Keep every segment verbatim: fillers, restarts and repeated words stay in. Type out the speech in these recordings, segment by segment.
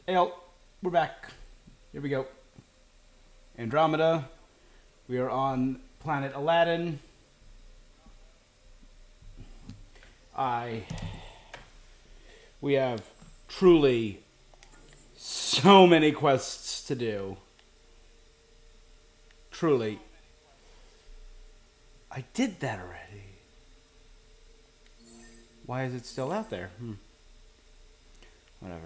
Hey, all, we're back. Here we go. Andromeda. We are on planet Aladdin. I. We have truly so many quests to do. Truly. I did that already. Why is it still out there? Hmm. Whatever.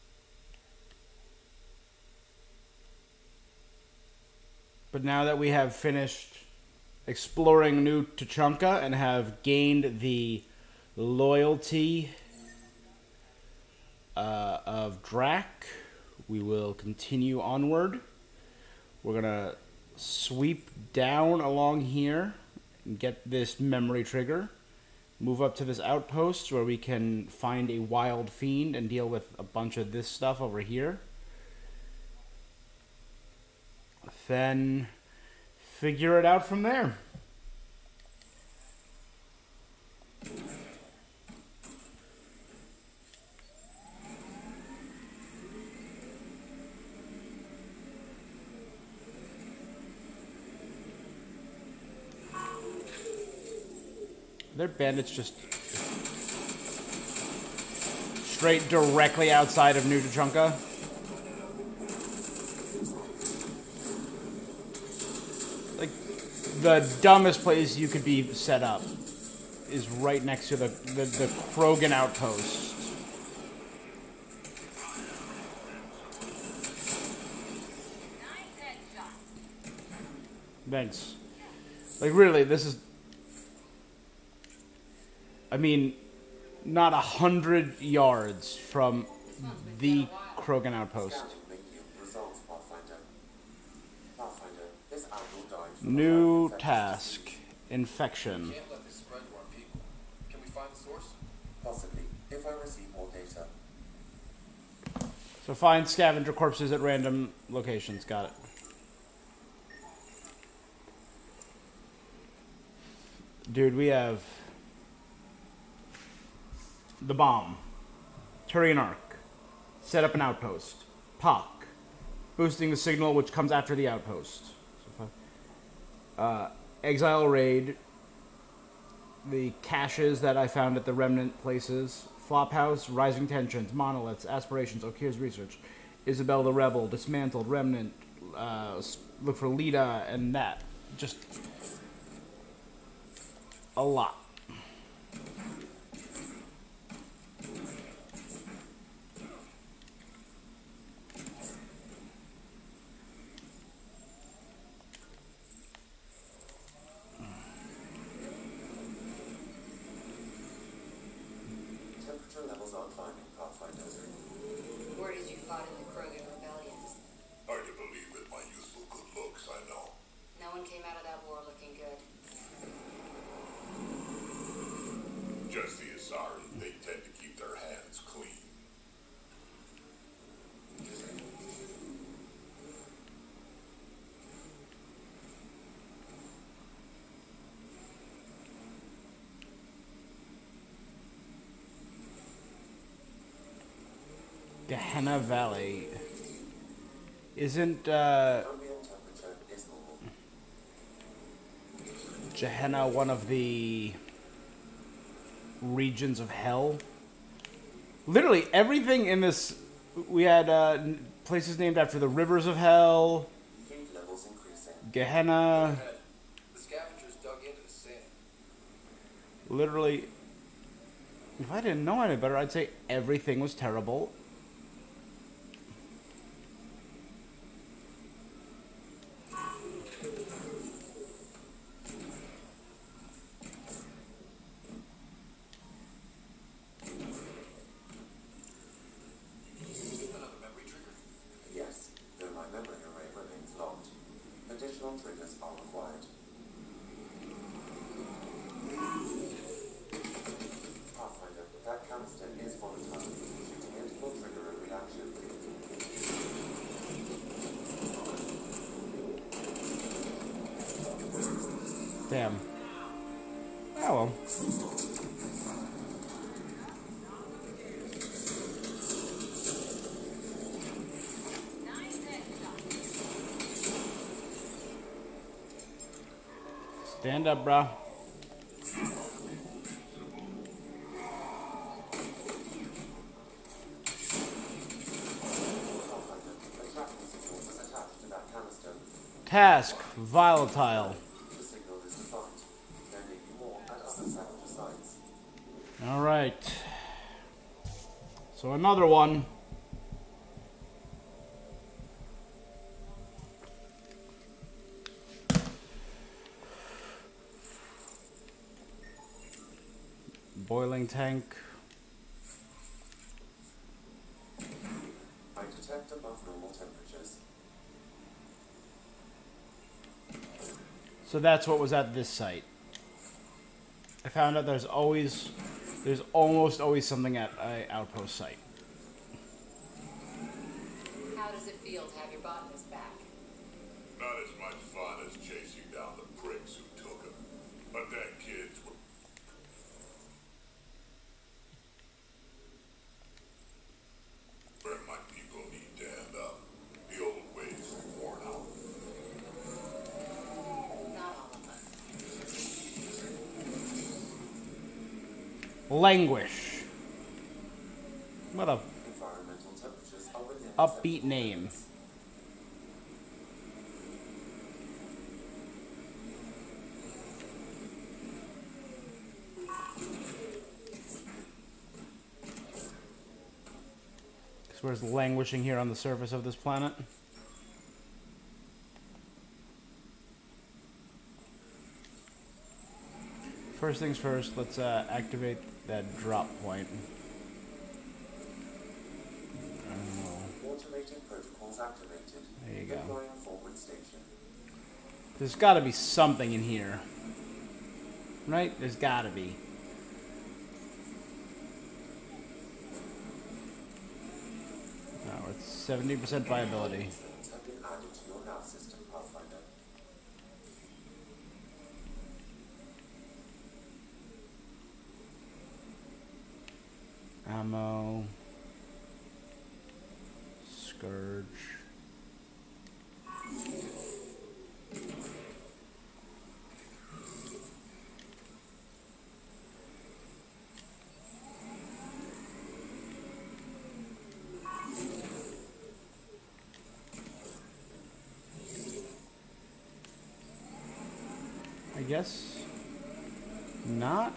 But now that we have finished exploring New Tuchanka and have gained the loyalty uh, of Drac, we will continue onward. We're going to sweep down along here and get this memory trigger. Move up to this outpost where we can find a wild fiend and deal with a bunch of this stuff over here. Then figure it out from there. They're bandits just straight directly outside of New Tuchanka. Like, the dumbest place you could be set up is right next to the, the, the Krogan outpost. Thanks. Like, really, this is... I mean, not a hundred yards from the Krogan outpost. New task. Infection. Can't let this spread to our people. Can we find the source? Possibly, if I receive more data. So find scavenger corpses at random locations. Got it. Dude, we have the bomb, Turian Arc, set up an outpost, P O C, boosting the signal which comes after the outpost. Uh, Exile Raid, the caches that I found at the remnant places, Flophouse, Rising Tensions, Monoliths, Aspirations, Okir's Research, Isabel the Rebel, Dismantled, Remnant, uh, look for Lita, and that. Just a lot. Temperature levels aren't fine in Pathfinder. Where did you fight in the Krogan rebellions? Hard to believe with my youthful good looks, I know. No one came out of that war looking good. Just the Asari, they tend to keep their hands clean. Gehenna Valley. Isn't uh, Ambient temperature is normal. Gehenna one of the regions of hell? Literally everything in this, we had uh, places named after the rivers of hell, Heat levels increasing. Gehenna, Ahead. The scavengers dug into the sand. literally, if I didn't know any better, I'd say everything was terrible. Another memory trigger. Yes, though my memory array remains locked. Additional triggers are required. Pathfinder, that canister is volatile. Shooting it will trigger a reaction. Damn. Oh well. Stand up, bro. Pathfinder, a tracking signal was attached to that canister. Task volatile. The signal is defined. There may be more at other scavenger sites. All right. So another one. Boiling tank. I detect above normal temperatures. So that's what was at this site. I found out there's always, there's almost always something at a outpost site. How does it feel to have your botanist back? Not as much fun as chasing down the pricks who took him. But that kid's... Where my people need to end up. The old ways are worn out. Not all of us. Languish. What a Environmental temperatures are within upbeat acceptable name. limits. So we're languishing here on the surface of this planet. First things first, let's uh, activate that drop point. Oh, Automated protocols activated. there you go. Deploying forward station. There's got to be something in here. Right? There's got to be. No, it's seventy percent viability. Things have been added to your nav system, Pathfinder. Ammo. Scourge. I guess not.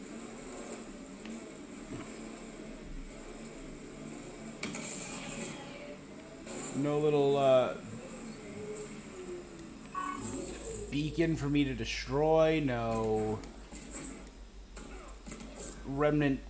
No little uh, beacon for me to destroy. No remnant.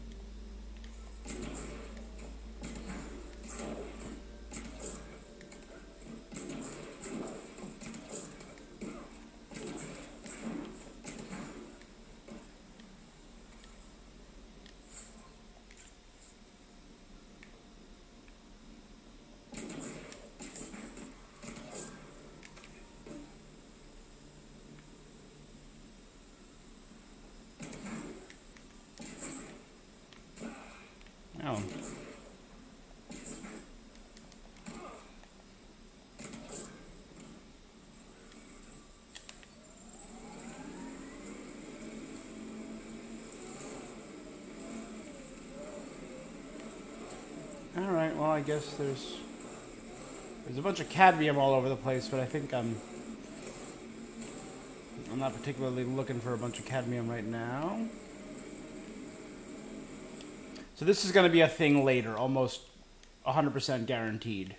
Oh. All right. Well, I guess there's there's a bunch of cadmium all over the place, but I think I'm I'm not particularly looking for a bunch of cadmium right now. So this is going to be a thing later, almost one hundred percent guaranteed.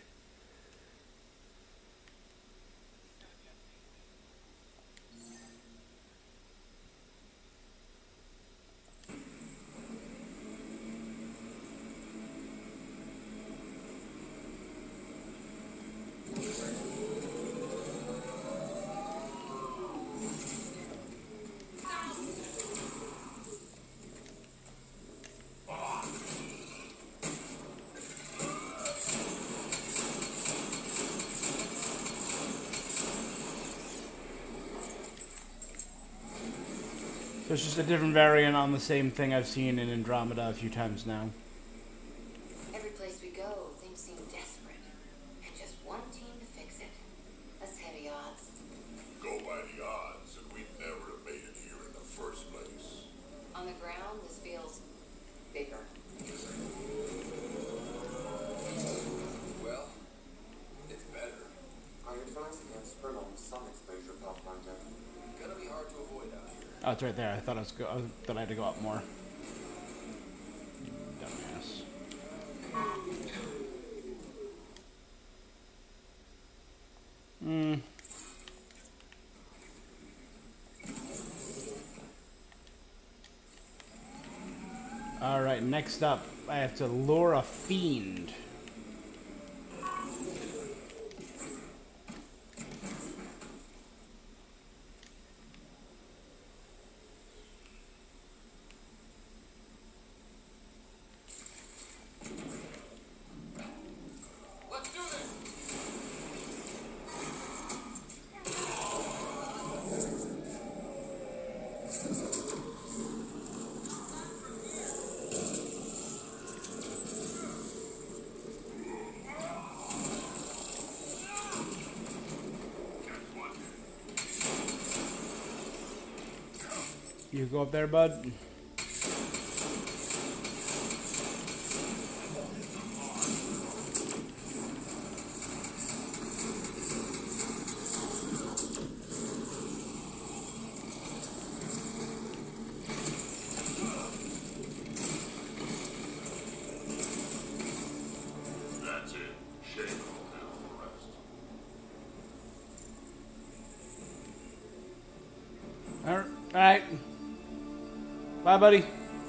So it's just a different variant on the same thing I've seen in Andromeda a few times now. Every place we go, things seem desperate. And just one team to fix it. That's heavy odds. Go by the odds, and we'd never around, this feels bigger. Well, it's better. I advise against prolonged sun exposure, Pathfinder. Gonna be hard to avoid out here. Oh, it's right there. I thought I was go. I thought I had to go up more. Dumbass. Hmm. All right. Next up, I have to lure a fiend. Let's do this! You go up there, bud. That's it. Shane will handle the rest. All right. Bye, buddy.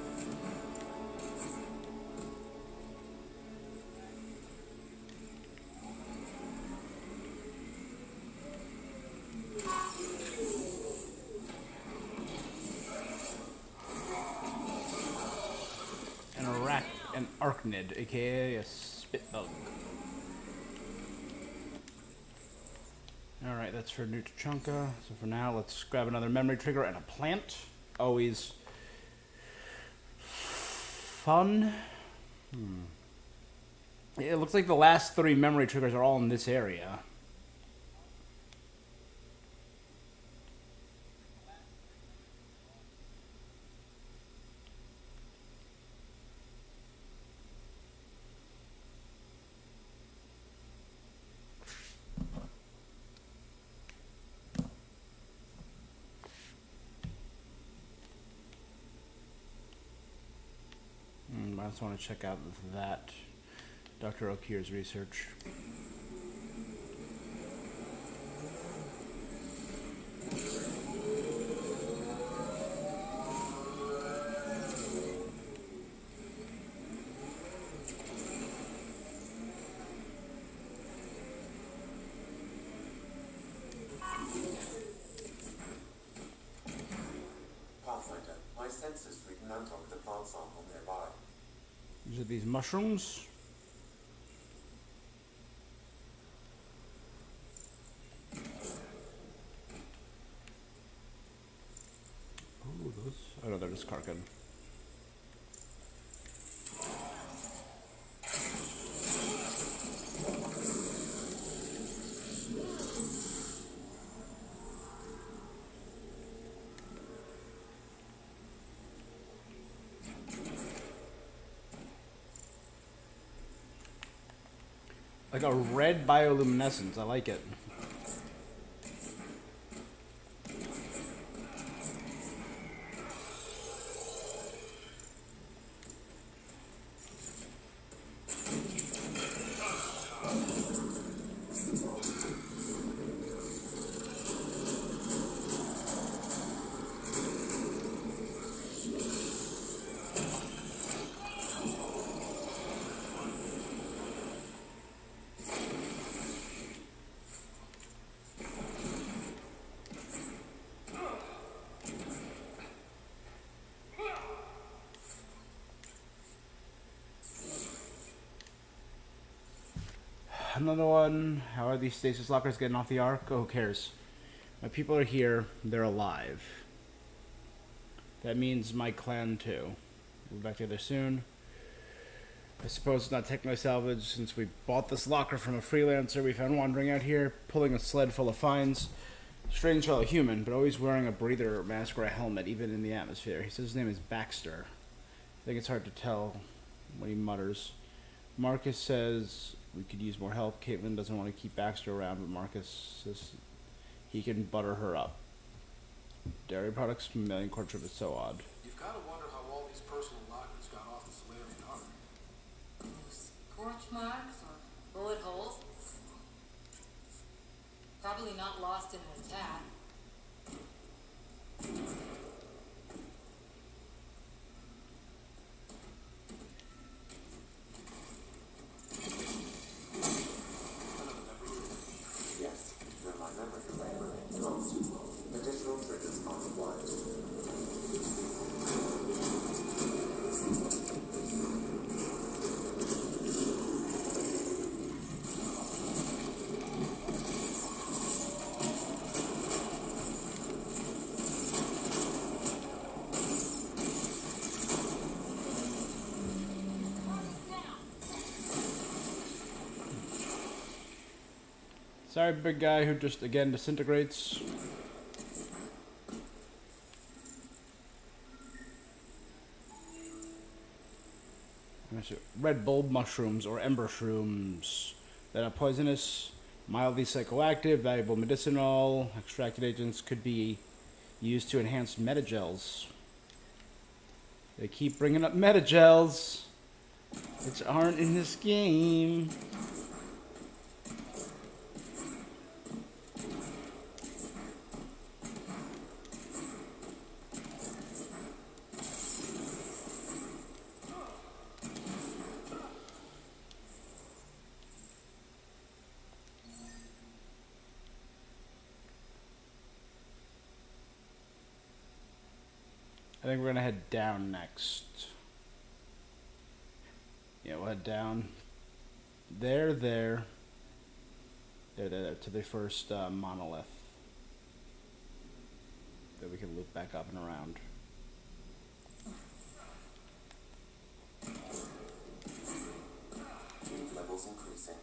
An arach an arachnid, aka a spit bug. Alright, that's for New Tachanka. So for now, let's grab another memory trigger and a plant. Always fun. Hmm. It looks like the last three memory triggers are all in this area. I just want to check out that Doctor Okir's research. Pathfinder, my sensors read Nantok, the plant sample nearby. These are these mushrooms. Ooh, those. Oh no, they're just Karkin. Like a red bioluminescence. I like it. Another one. How are these stasis lockers getting off the ark? Oh, who cares? My people are here. They're alive. That means my clan too. We'll be back together soon. I suppose it's not technically salvage since we bought this locker from a freelancer we found wandering out here, pulling a sled full of finds. Strange fellow human, but always wearing a breather mask or a helmet, even in the atmosphere. He says his name is Baxter. I think it's hard to tell what he mutters. Marcus says we could use more help. Caitlin doesn't want to keep Baxter around, but Marcus says he can butter her up. Dairy products from Million Core Trip is so odd. You've got to wonder how all these personal lockers got off the Solarian arm. Scorch marks or bullet holes? Probably not lost in an attack. Yes, they're my memory. Additional triggers are required. Sorry, big guy who just again disintegrates. Red bulb mushrooms or ember shrooms that are poisonous, mildly psychoactive, valuable medicinal. Extracted agents could be used to enhance metagels. They keep bringing up metagels, which aren't in this game. I think we're gonna head down next. Yeah, we'll head down there, there, there, there, there to the first uh, monolith. Then we can loop back up and around. Levels increasing.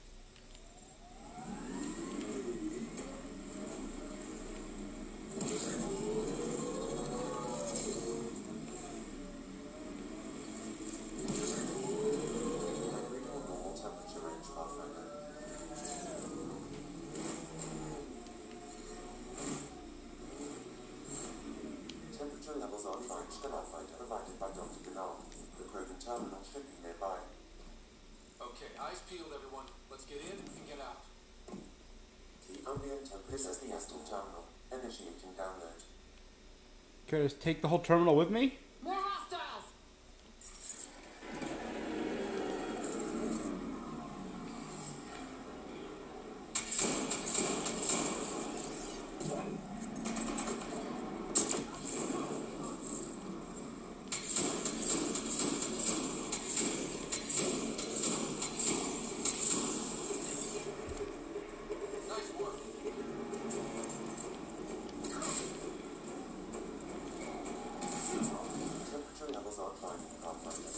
Temperature levels are fine. Stellarfight provided by Doctor Gennard. The Krogan terminal should be nearby. Okay, eyes peeled, everyone. Let's get in and get out. The only interpret is the Estel terminal. Initiating download. Can I just take the whole terminal with me? More hostiles! Nice work. Temperature levels are fine. Pathfinder.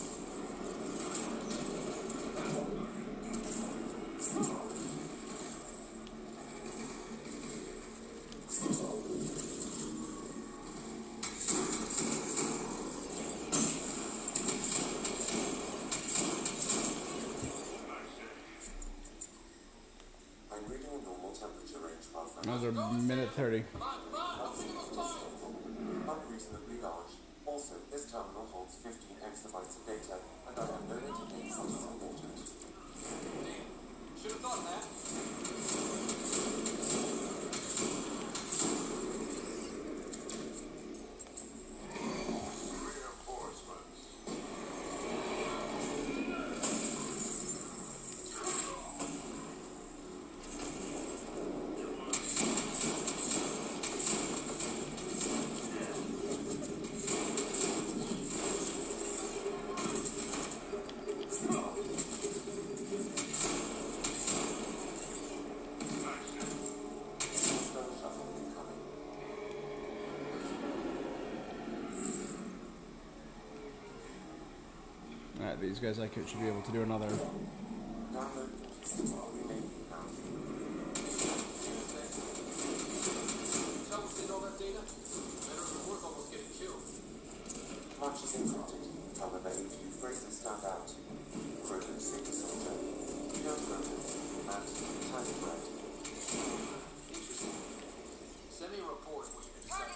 I'm reading a normal temperature range, Pathfinder. Those are minute thirty. Come on, come on. Let's see those tiles. Unreasonably large. Also, this terminal holds fifteen exabytes of data, and I have no internet what is important. Should have thought of that. Reinforcements. Stone shuttle incoming. Alright, these guys I could, should be able to do another. Download complete. We may be now. Much is encrypted. However, a few phrases stand out. Krogan super soldier. You don't know him. And tiny bread. Interesting. Send me a report when you can decide.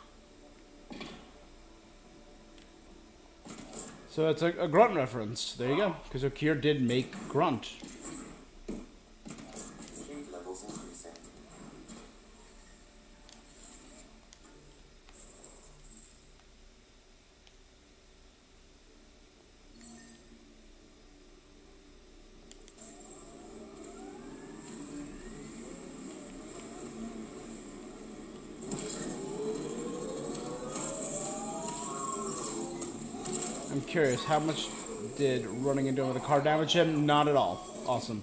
So it's a, a Grunt reference. There you go. Because Okeer did make Grunt. Fleet levels increasing. I'm curious, how much did running into him with a car damage him? Not at all. Awesome.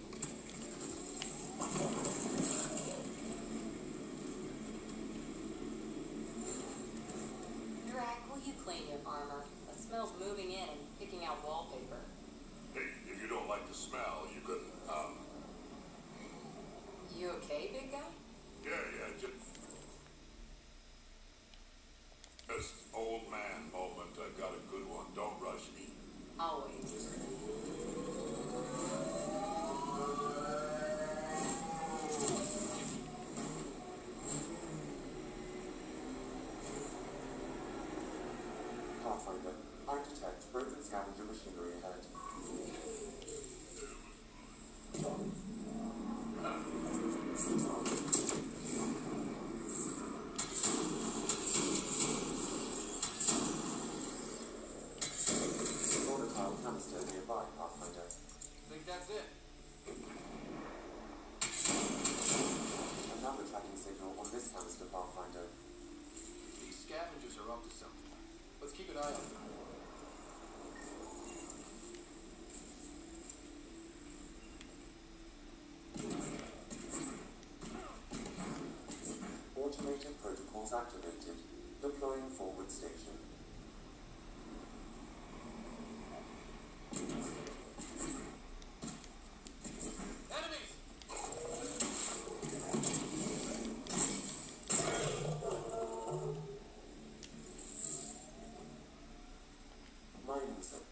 Drac, will you clean your armor? That smells moving in and picking out wallpaper. Hey, if you don't like the smell, you could, um, You okay, big guy? yeah, yeah, just... This old man moment, I got a good one. Don't rush me. Always. Pathfinder. I detect broken scavenger machinery ahead. Volatile canister nearby, Pathfinder. Think that's it? Another tracking signal on this canister, Pathfinder. These scavengers are up to something. Let's keep an eye on them. Automated protocols activated. Deploying forward station. Enemies! Mining zone.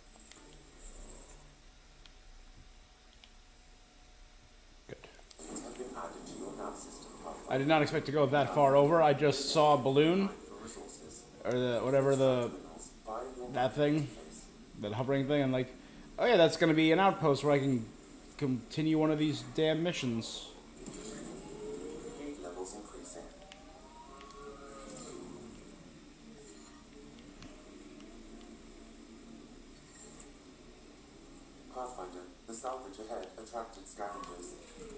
Good. These have been added to your nav system, Pathfinder. I did not expect to go that far over. I just saw a balloon, For resources. or the whatever the Terminals by your that thing, place. that hovering thing. I'm like, oh yeah, that's gonna be an outpost where I can continue one of these damn missions. Fleet levels increasing. Pathfinder, the salvage ahead attracted scavengers.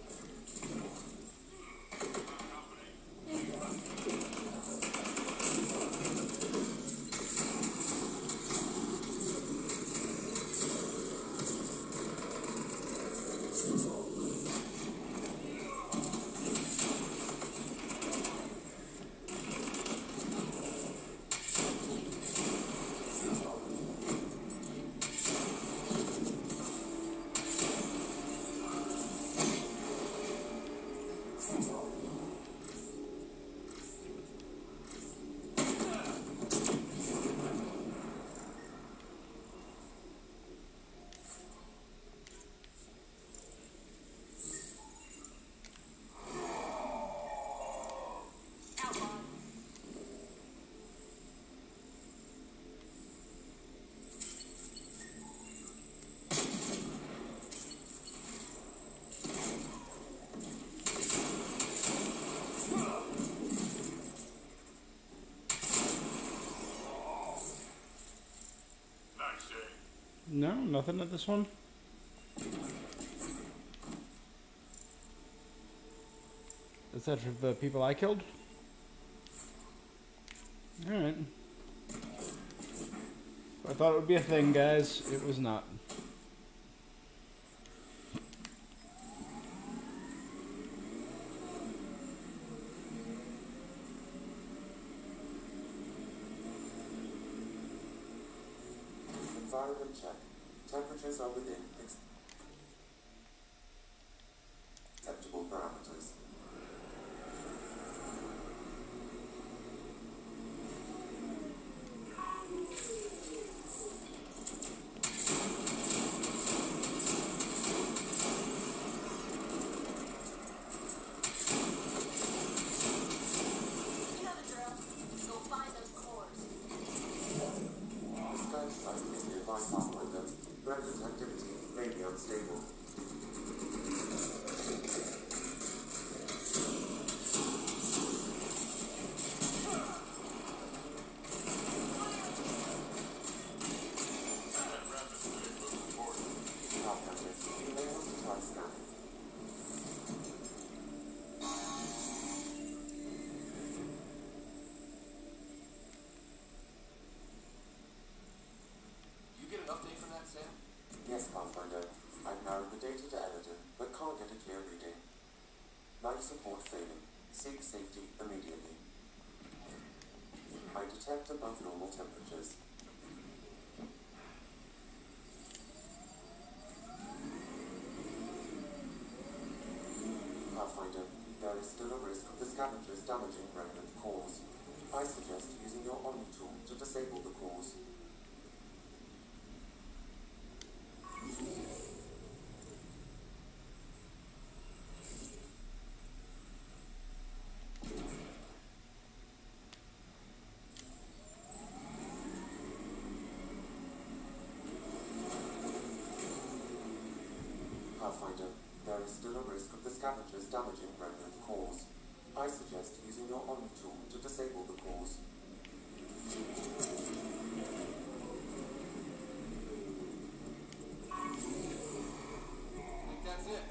Nice, eh? No, nothing at this one. Is that for the people I killed? Alright. I thought it would be a thing, guys. It was not. Environment check. Temperatures are within acceptable parameters. fine, Pathfinder. Remnant activity may be unstable. Pathfinder, you may want to try scanning. You get an update from that, Sam? Yes, Pathfinder. I've narrowed the data to editor, but can't get a clear reading. Life support failing. Seek safety immediately. I detect above normal temperatures. Pathfinder, there is still a risk of the scavengers damaging remnant cores. I suggest using your Omni tool to disable the cores. Pathfinder, there is still a risk of the scavengers damaging remnant cores. I suggest using your Omni tool to disable the cores. I think that's it.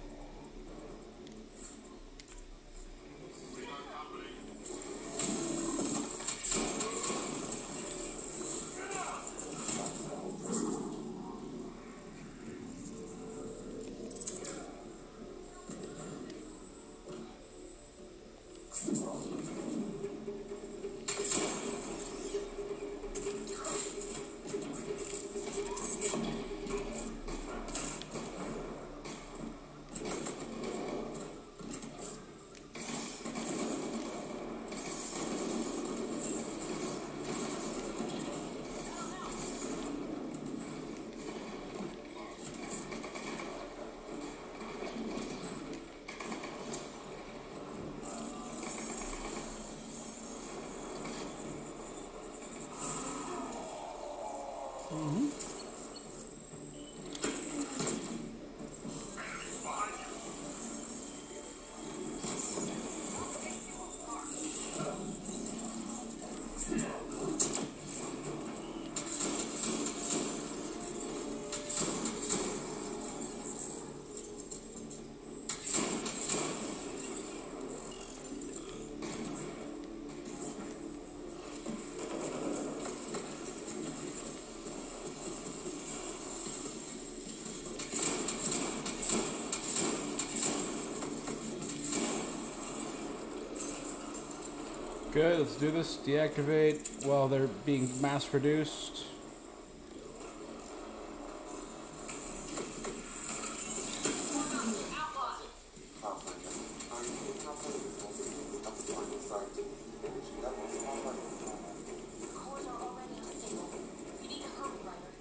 Good, let's do this. Deactivate while they're being mass produced. Pathfinder, I think Pathfinder is also being at the final site. Energy levels are running normal. The cores are already unstable. You need to hurry, Ryder.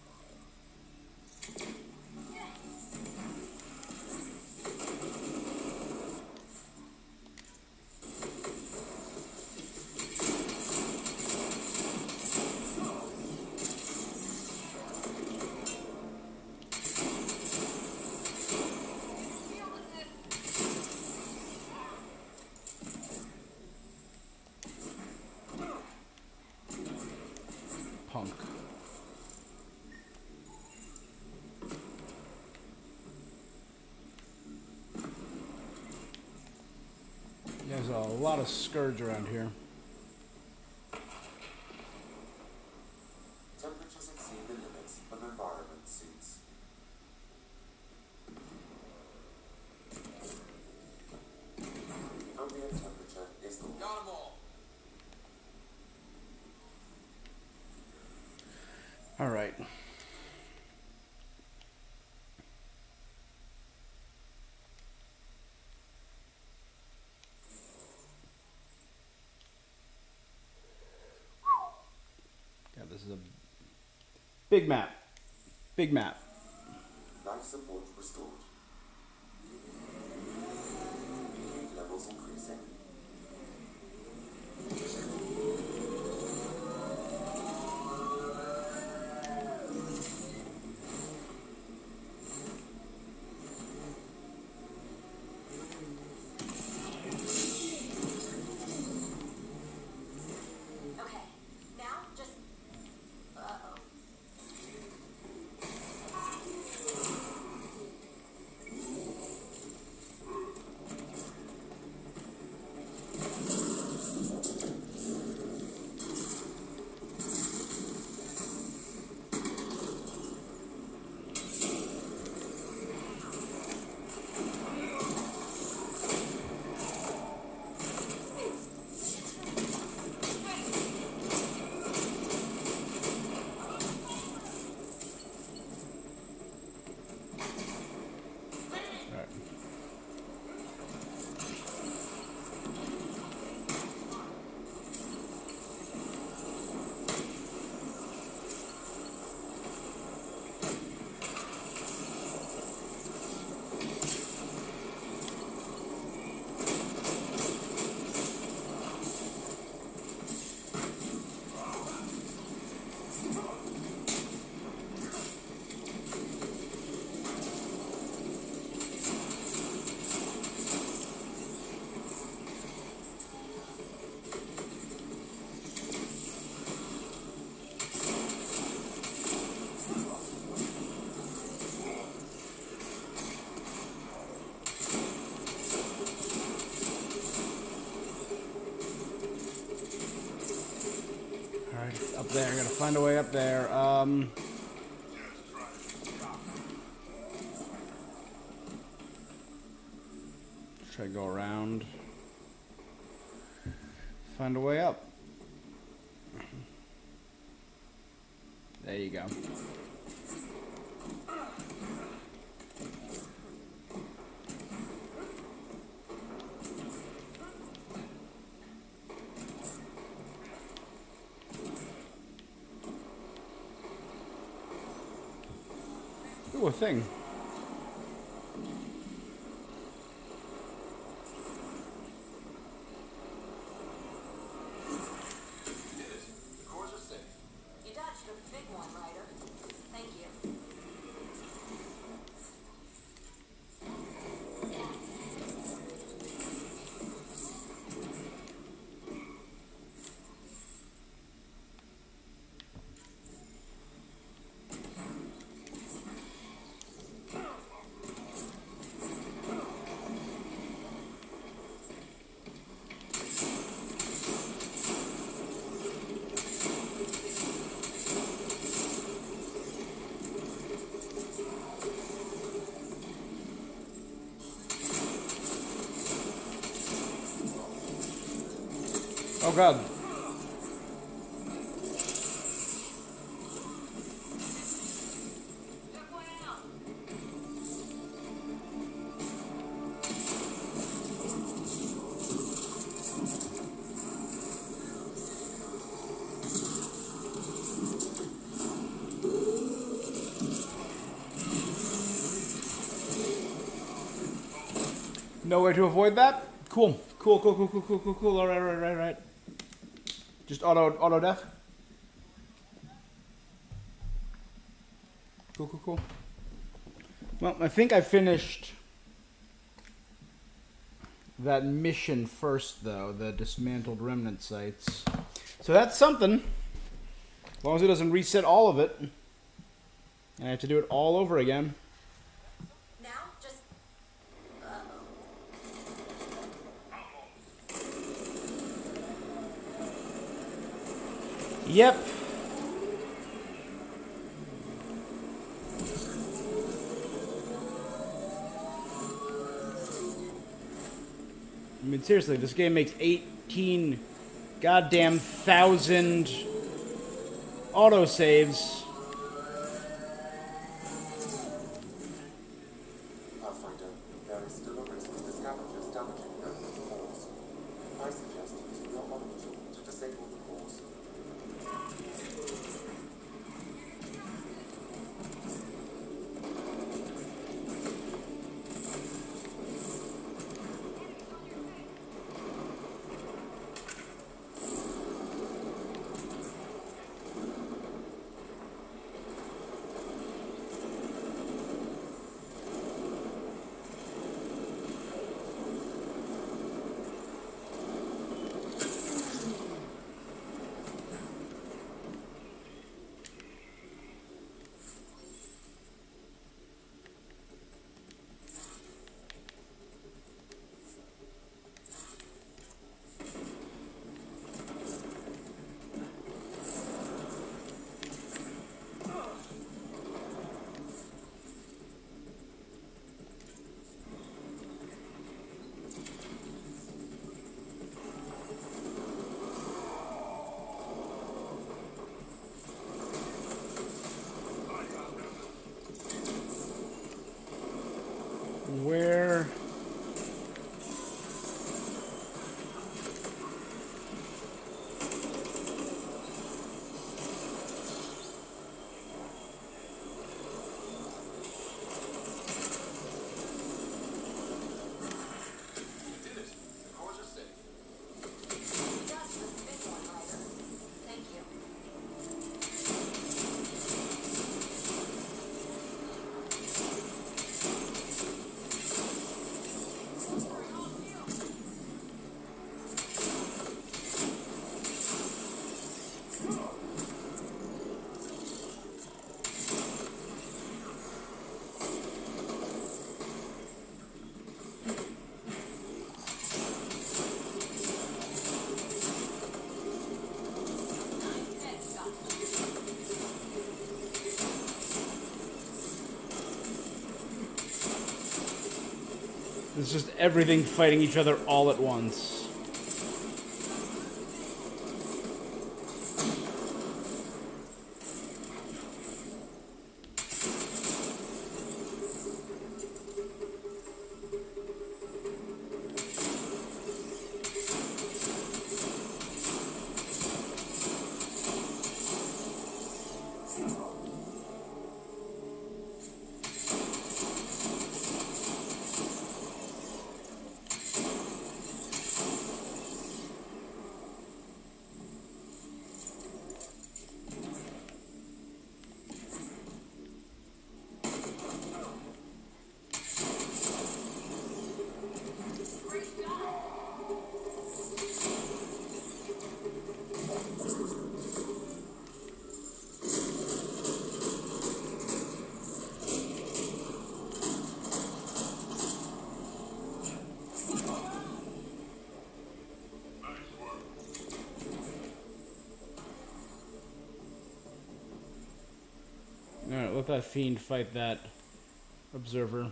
Punk. There's a lot of scourge around here. Temperatures exceed the limits of environment suits. Ambient temperature is normal. Got 'em all. All right. Yeah, this is a big map. Big map. Life support restored. Heat levels increasing. find a way up there. Um, try to go around. Find a way up. There you go. Ooh, a thing. The cores are safe. You dodged a big one, Ryder. Thank you. Oh god. No way to avoid that? Cool. Cool, cool, cool, cool, cool, cool, cool. Alright, right, right, right. Just auto auto def. Cool, cool, cool. Well, I think I finished that mission first, though, the dismantled remnant sites. So that's something. As long as it doesn't reset all of it. And I have to do it all over again. Now, just... Yep. I mean, seriously, this game makes eighteen goddamn thousand autosaves. Pathfinder, there is still a risk of the scavengers damaging the cores. I suggest using your monitor to disable the cores. Where? You did it. The cores are safe. You dodged a big one, Ryder. Thank you. It's just everything fighting each other all at once. Alright, let that fiend fight that observer.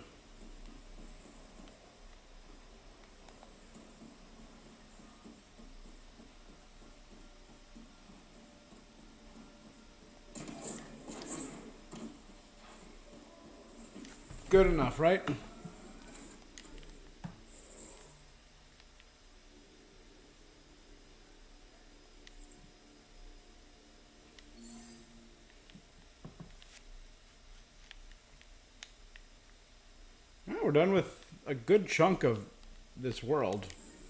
Good enough, right? We're done with a good chunk of this world.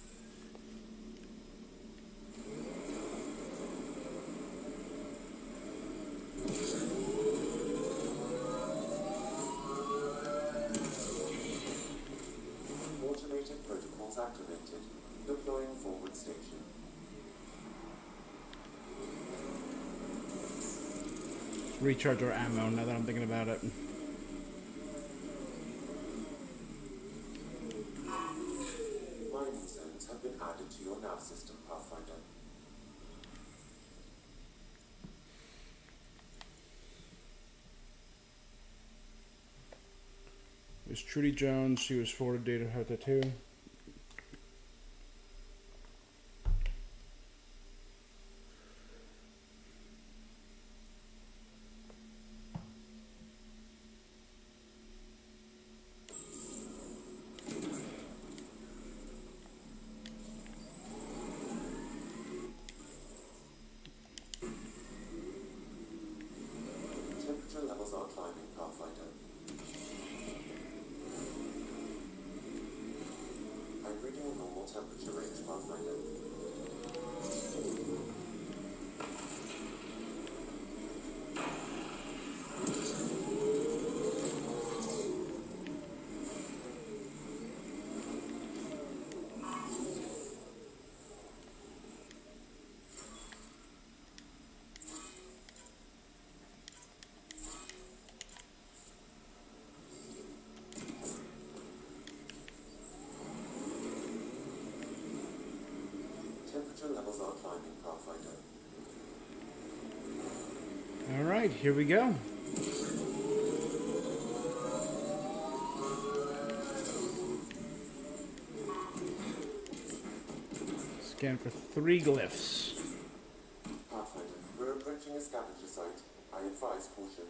Automated protocols activated. Deploying forward station. Let's recharge our ammo now that I'm thinking about it. Mining zones have been added to your nav system, Pathfinder. It was Trudy Jones. She was forwarded data Hota two. Temperature levels are climbing, Pathfinder. I'm reading a normal temperature range, Pathfinder. Temperature levels are climbing, Pathfinder. Alright, here we go. Scan for three glyphs. Pathfinder, we're approaching a scavenger site. I advise caution.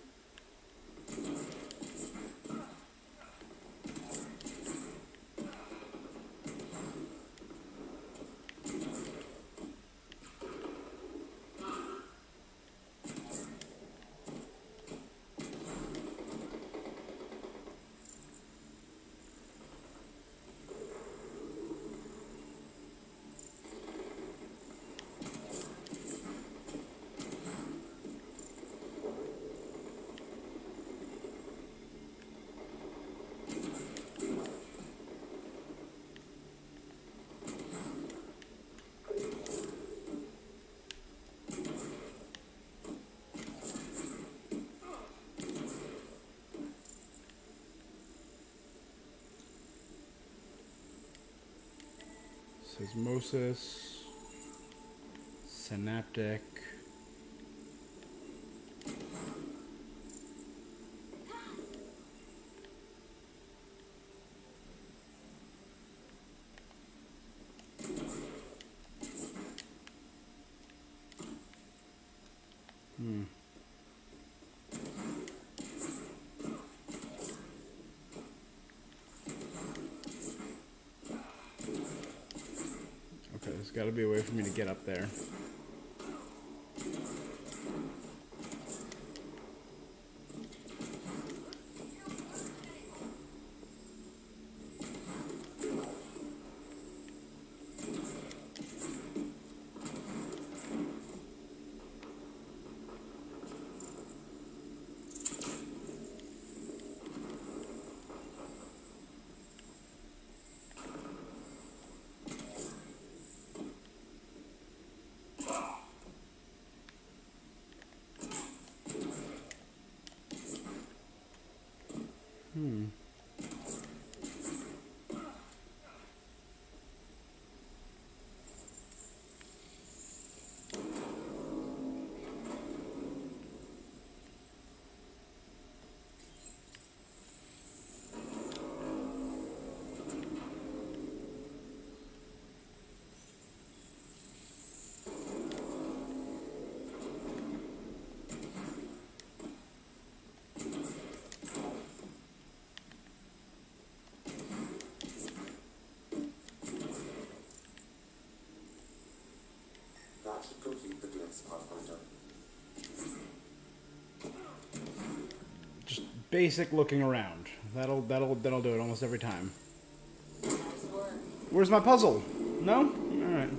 Osmosis, synaptic. got to be a way for me to get up there. Hmm. That should complete the glyphs, Pathfinder. Just basic looking around. That'll that'll that'll do it almost every time. Nice work. Where's my puzzle? No? All right.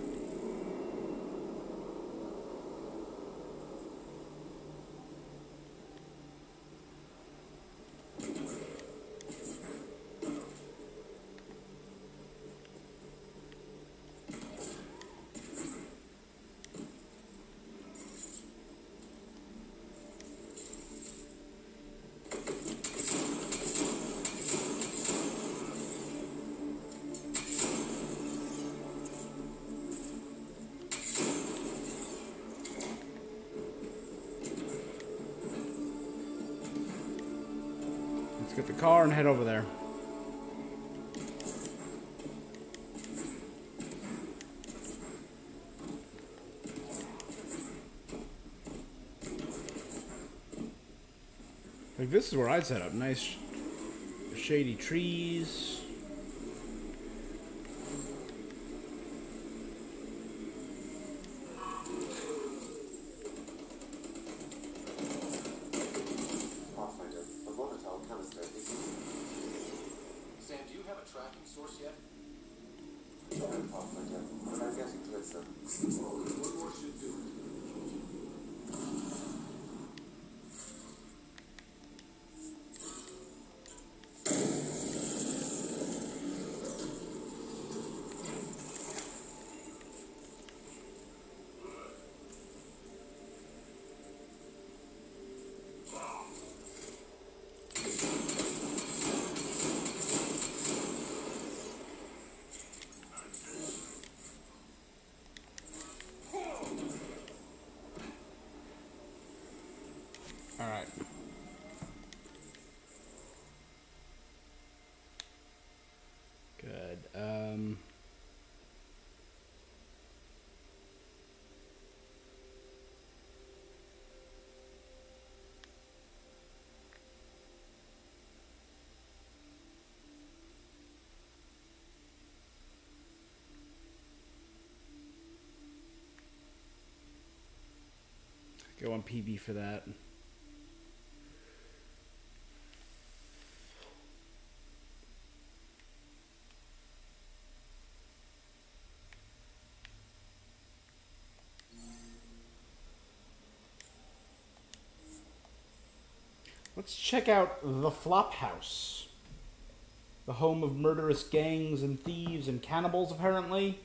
Let's get the car and head over there. Like, this is where I'd set up. Nice shady trees. Pathfinder, the volatile canister is... Sam, do you have a tracking source yet? No, Pathfinder, but I'm getting closer. Well, one more should do it. All right. Good. Um, go on P B for that. Let's check out the Flop House. The home of murderous gangs and thieves and cannibals, apparently.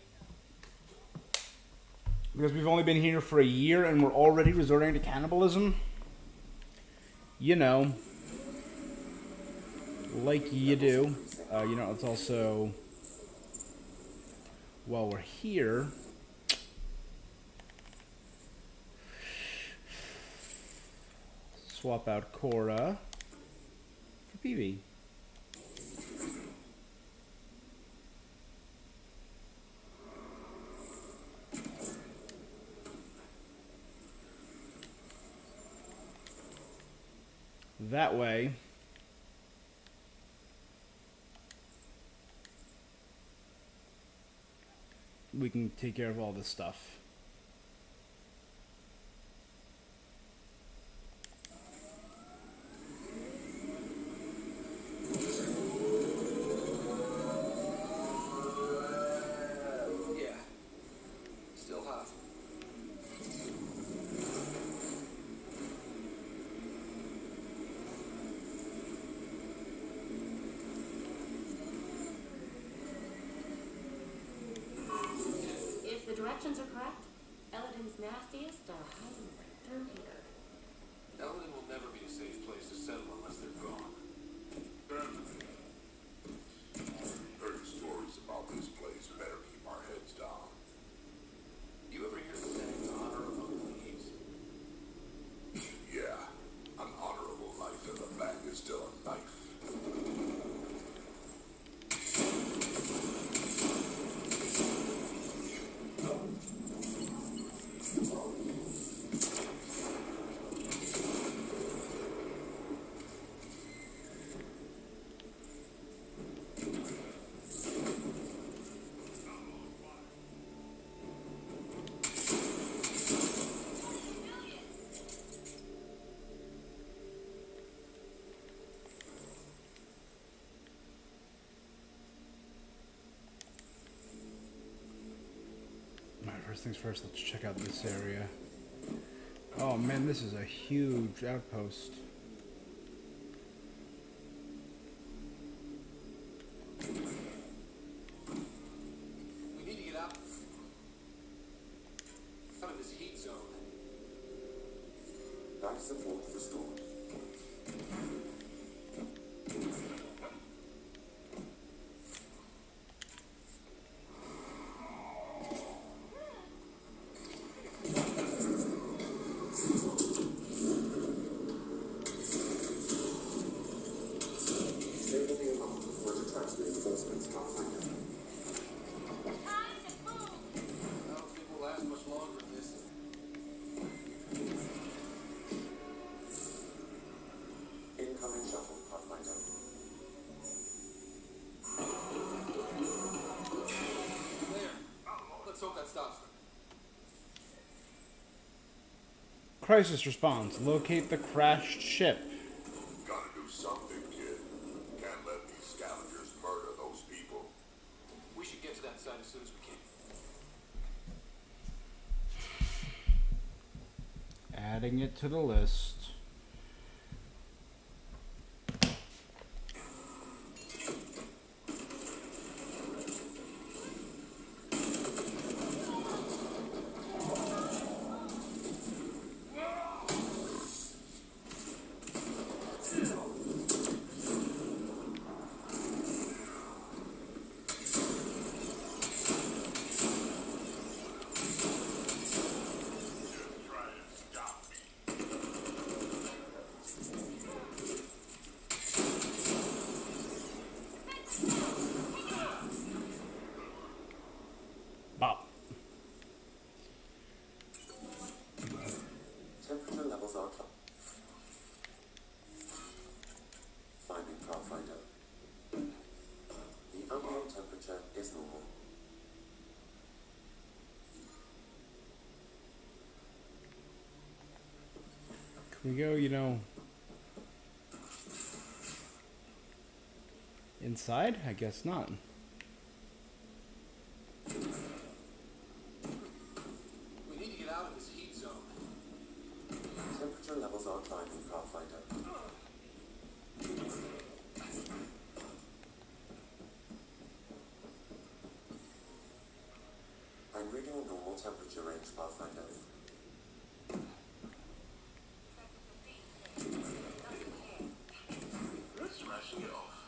Because we've only been here for a year and we're already resorting to cannibalism. You know. Like you do. Uh, you know, it's also... While we're here... Swap out Cora for P B. That way, we can take care of all this stuff. Yeah. Still hot. If the directions are correct, Eladin's nastiest are hiding right through here. Eldon will never be a safe place to settle unless they're gone. Heard stories about this place. Better keep our heads down. You ever hear the saying, honor among thieves? Yeah, an honorable life in the back is still a knife. Alright, first things first, let's check out this area. Oh man, this is a huge outpost. We need to get out. Out of this heat zone. Life support restored. Stable the alarm or to transfer reinforcements, Pathfinder. I don't think we'll last much longer in this. Incoming shuttle, Pathfinder. There. Let's hope that stops them. Crisis response. Locate the crashed ship. Gotta do something, kid. Can't let these scavengers murder those people. We should get to that side as soon as we can. Adding it to the list. Try and stop me. Bop. Temperature levels are cl- Finding Pathfinder. The ambient temperature is normal. Can we go, you know, inside? I guess not. We need to get out of this heat zone. Temperature levels are climbing, Pathfinder. I'm reading a normal temperature range, Pathfinder. Smashing it off.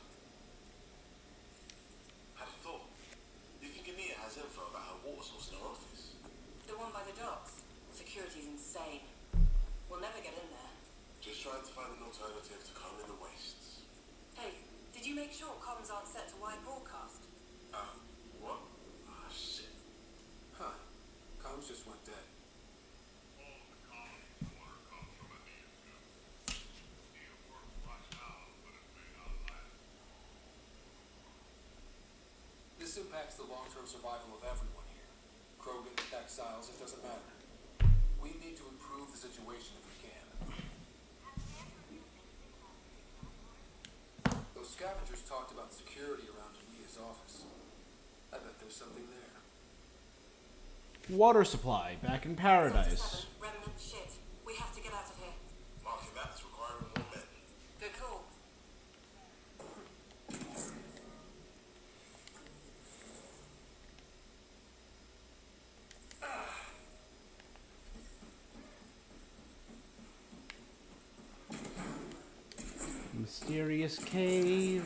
Had a thought. You think Ania has info about her water source in her office? The one by the docks. Security's insane. We'll never get in there. Just trying to find an alternative to combing the wastes. Hey, did you make sure comms aren't set to wide broadcast? Uh, what? Ah, shit. Huh. Comms just went dead. This impacts the long-term survival of everyone here. Krogan, exiles, it doesn't matter. We need to improve the situation if we can. Those scavengers talked about security around Amia's office. I bet there's something there. Water supply back in paradise. Remnant shit. We have to get out of here. Marking that's requiring more men. Good call. Mysterious cave.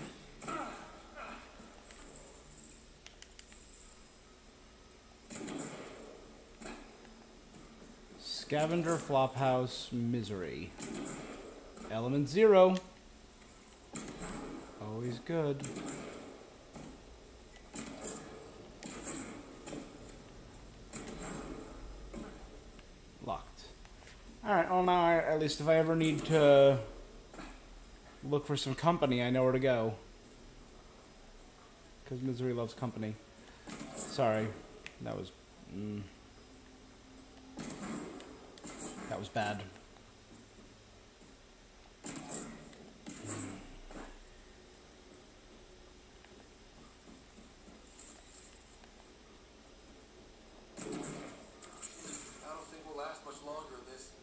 Scavenger Flophouse Misery. Element zero. Always good. Locked. Alright, well now I, at least if I ever need to look for some company, I know where to go. Because Misery loves company. Sorry. That was... Mm, that was bad. I don't think we'll last much longer in this.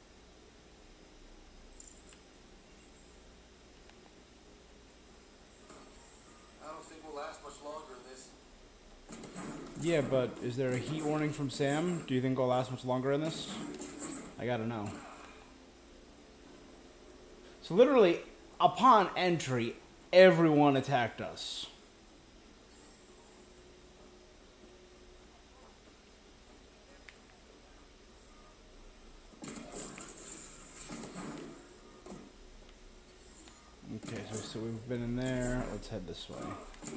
I don't think we'll last much longer in this. Yeah, but is there a heat warning from Sam? Do you think it'll last much longer in this? I gotta know. So literally, upon entry, everyone attacked us. Okay, so, so we've been in there. Let's head this way.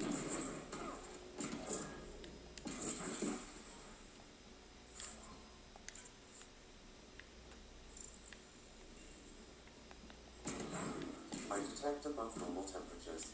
I detect above normal temperatures.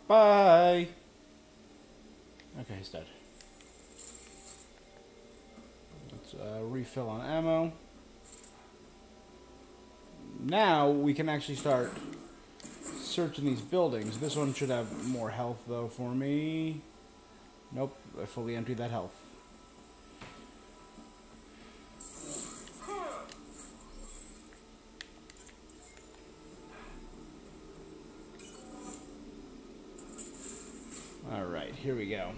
Bye! Okay, he's dead. Let's uh, refill on ammo. Now we can actually start searching these buildings. This one should have more health though for me. Nope, I fully emptied that health. Alright, here we go.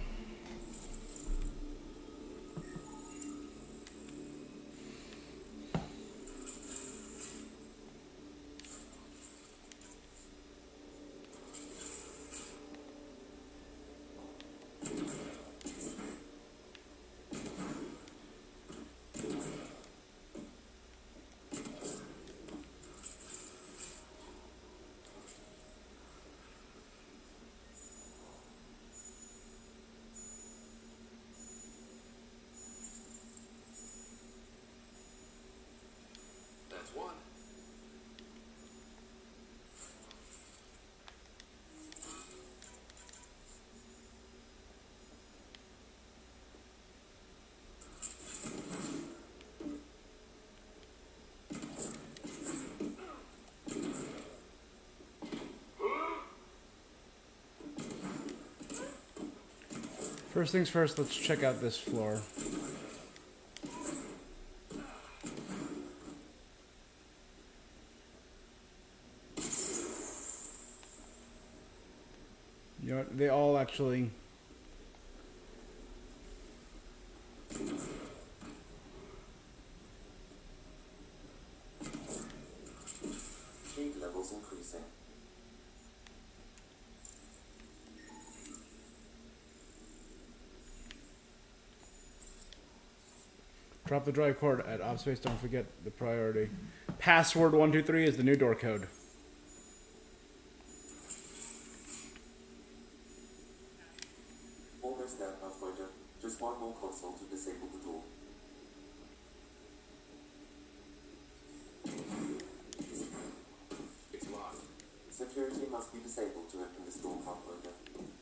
That's one. First things first, let's check out this floor. You know what? They all actually... Heat levels increasing. Drop the drive cord at off space. Don't forget the priority. Password one two three is the new door code. Almost there, Pathfinder. Just one more console to disable the door. It's locked. Security must be disabled to open this door, Pathfinder.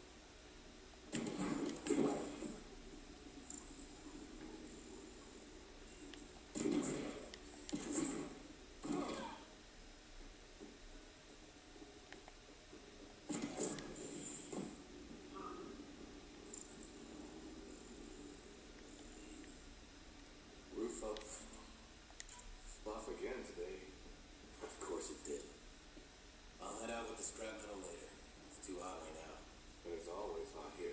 Roof up. Off again today. Of course it did. I'll head out with the scrap metal later. It's too hot right now. And it's always hot here.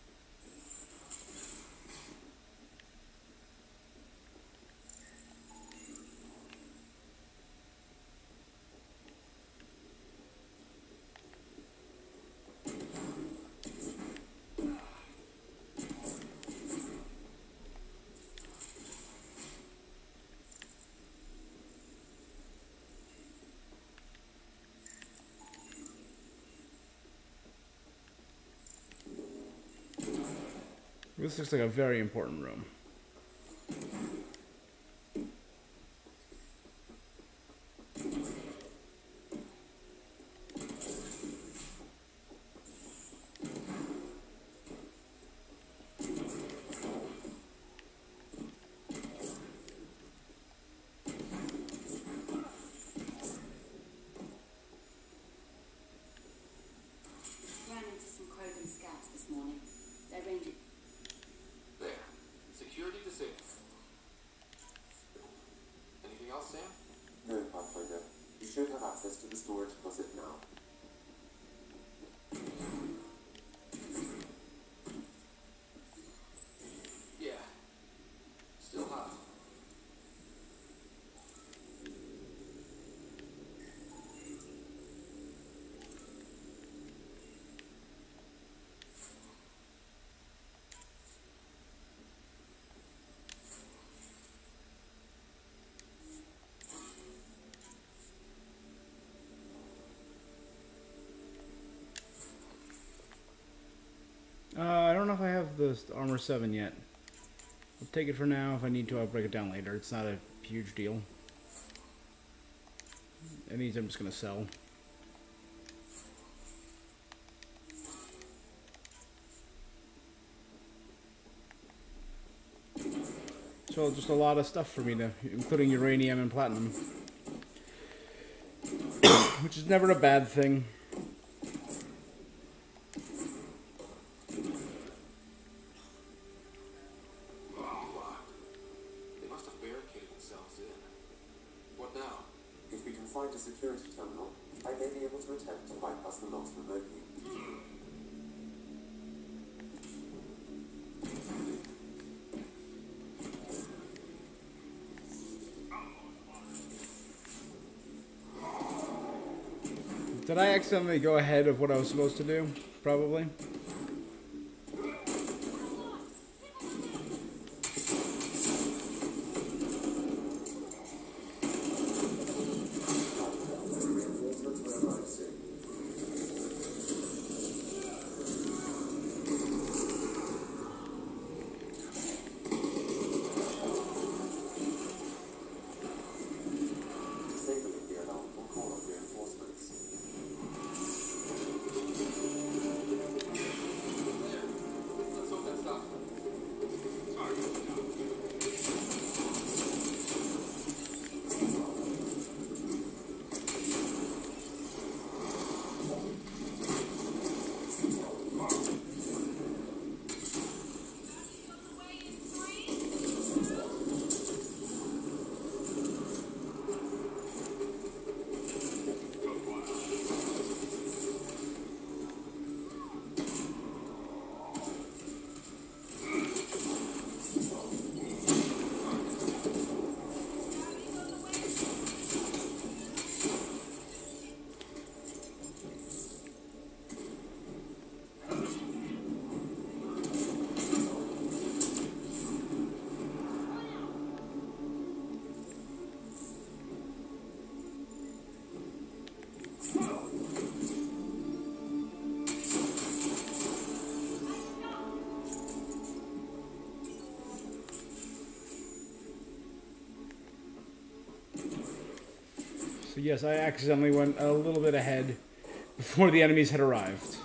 This looks like a very important room. Ran into some Krogan scouts this morning. They're ranging. There. Security disabled. Anything else, Sam? No, Pathfinder. You should have access to the storage closet now. Yeah. Still hot. Uh, I don't know if I have the armor seven yet. I'll take it for now. If I need to, I'll break it down later. It's not a huge deal. And these I'm just gonna sell. So just a lot of stuff for me to, including uranium and platinum. Which is never a bad thing. They must have barricaded themselves in. What now? If we can find a security terminal, I may be able to attempt to bypass the locks remotely. Did I accidentally go ahead of what I was supposed to do? Probably. Disabling the alarm will call up reinforcements. Let's hope that stops them. So yes, I accidentally went a little bit ahead before the enemies had arrived.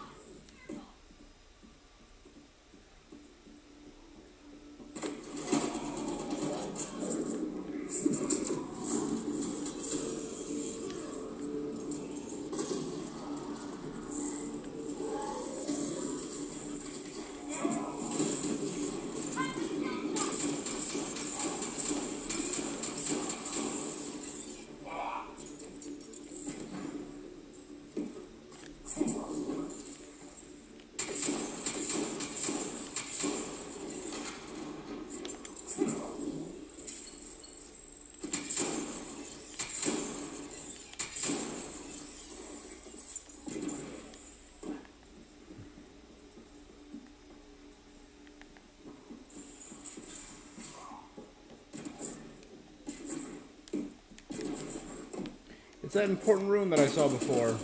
It's that important room that I saw before.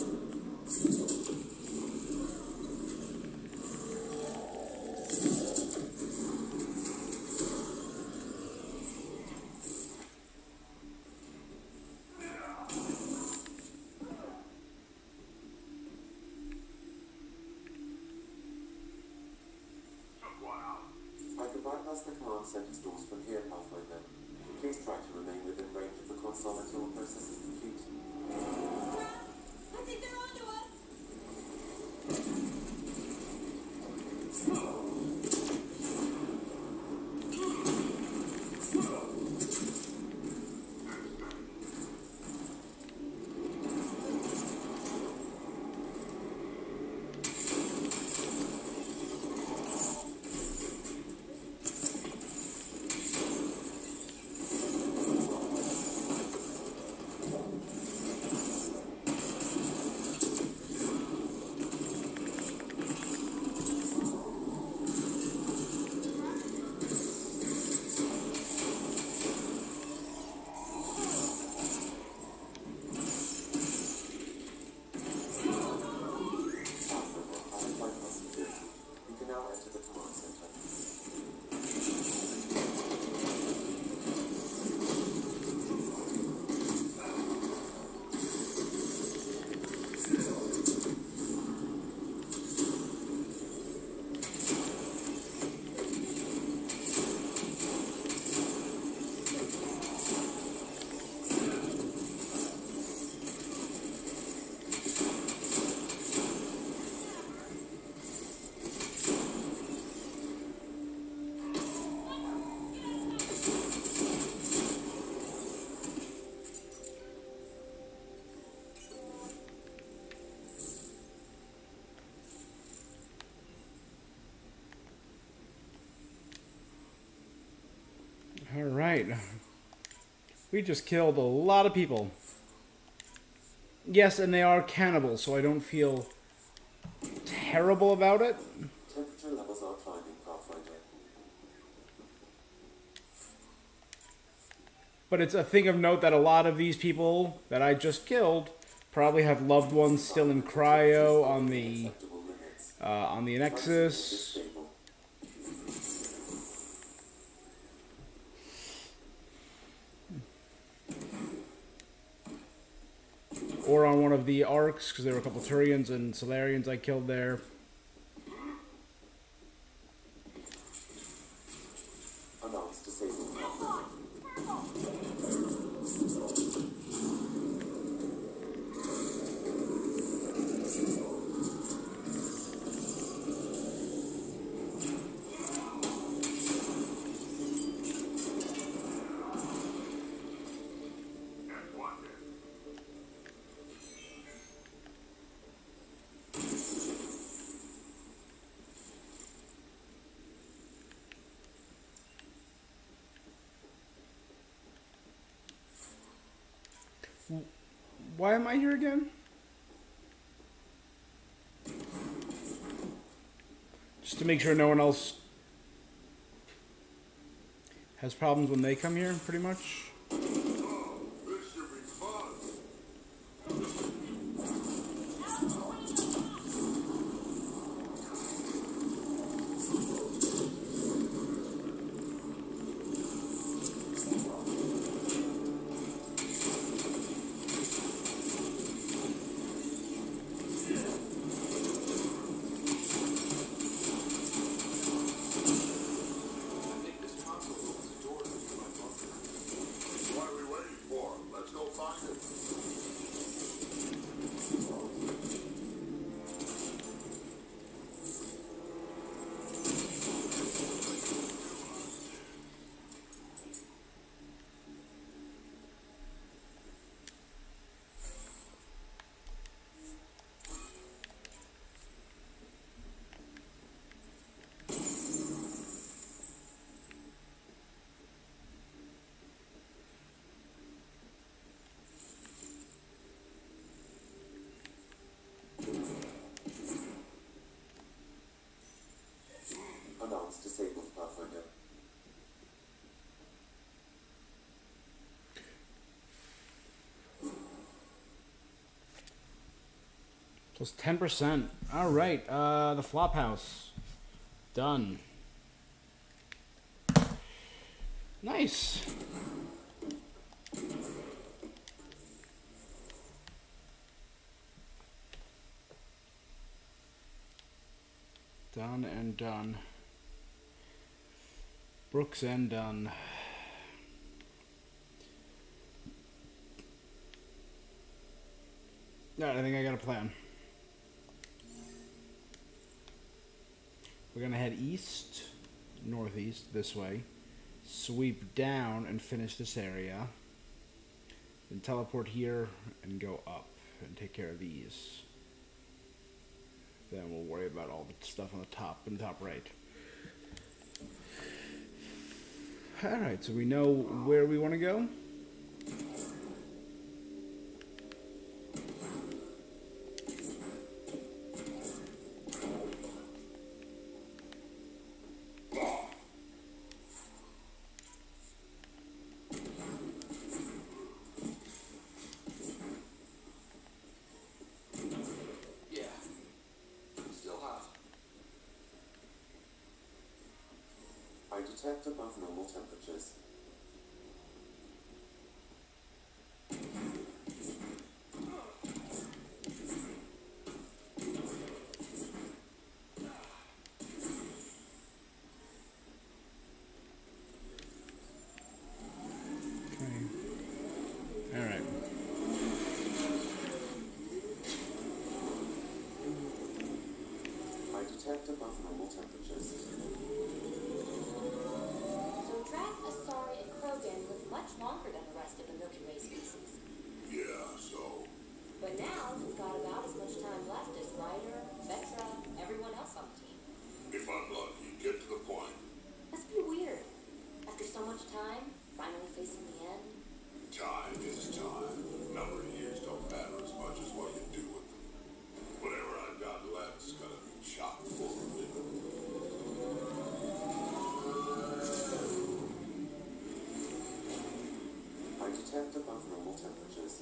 I can bypass the command center's doors from here, Pathfinder. Please try to remain within range of the console until the process is complete. I think they're onto us. Alright. We just killed a lot of people. Yes, and they are cannibals, so I don't feel terrible about it. Temperature levels are climbing, Pathfinder. But it's a thing of note that a lot of these people that I just killed probably have loved ones still in cryo on the uh, on the Nexus. Or on one of the arcs, because there were a couple Turians and Solarians I killed there. Announce disabled. Why am I here again? Just to make sure no one else has problems when they come here, pretty much. Oh, this should be fun. What are we waiting for? Let's go find it. Announce disabled, Pathfinder. Plus ten percent. Alright, uh, the flop house. Done. Nice. Done and done. Brooks and done. Alright, I think I got a plan. We're gonna head east, northeast, this way. Sweep down and finish this area. Then teleport here and go up and take care of these. Then we'll worry about all the stuff on the top, in the top right. Alright, so we know where we want to go. I detect above normal temperatures. Alright. I detect above normal temperatures. So Drac, Asari, and Krogan live much longer than the rest of the Milky Way species. Yeah, so. But now we've got about as much time left as Ryder, Vetra, everyone else on the team. If I'm lucky, get to the point. Must be weird. After so much time, Finally facing the end. Time is time. Number of years don't matter as much as what you do with them. Whatever I've got left's gonna be chock full of it. I detect above normal temperatures.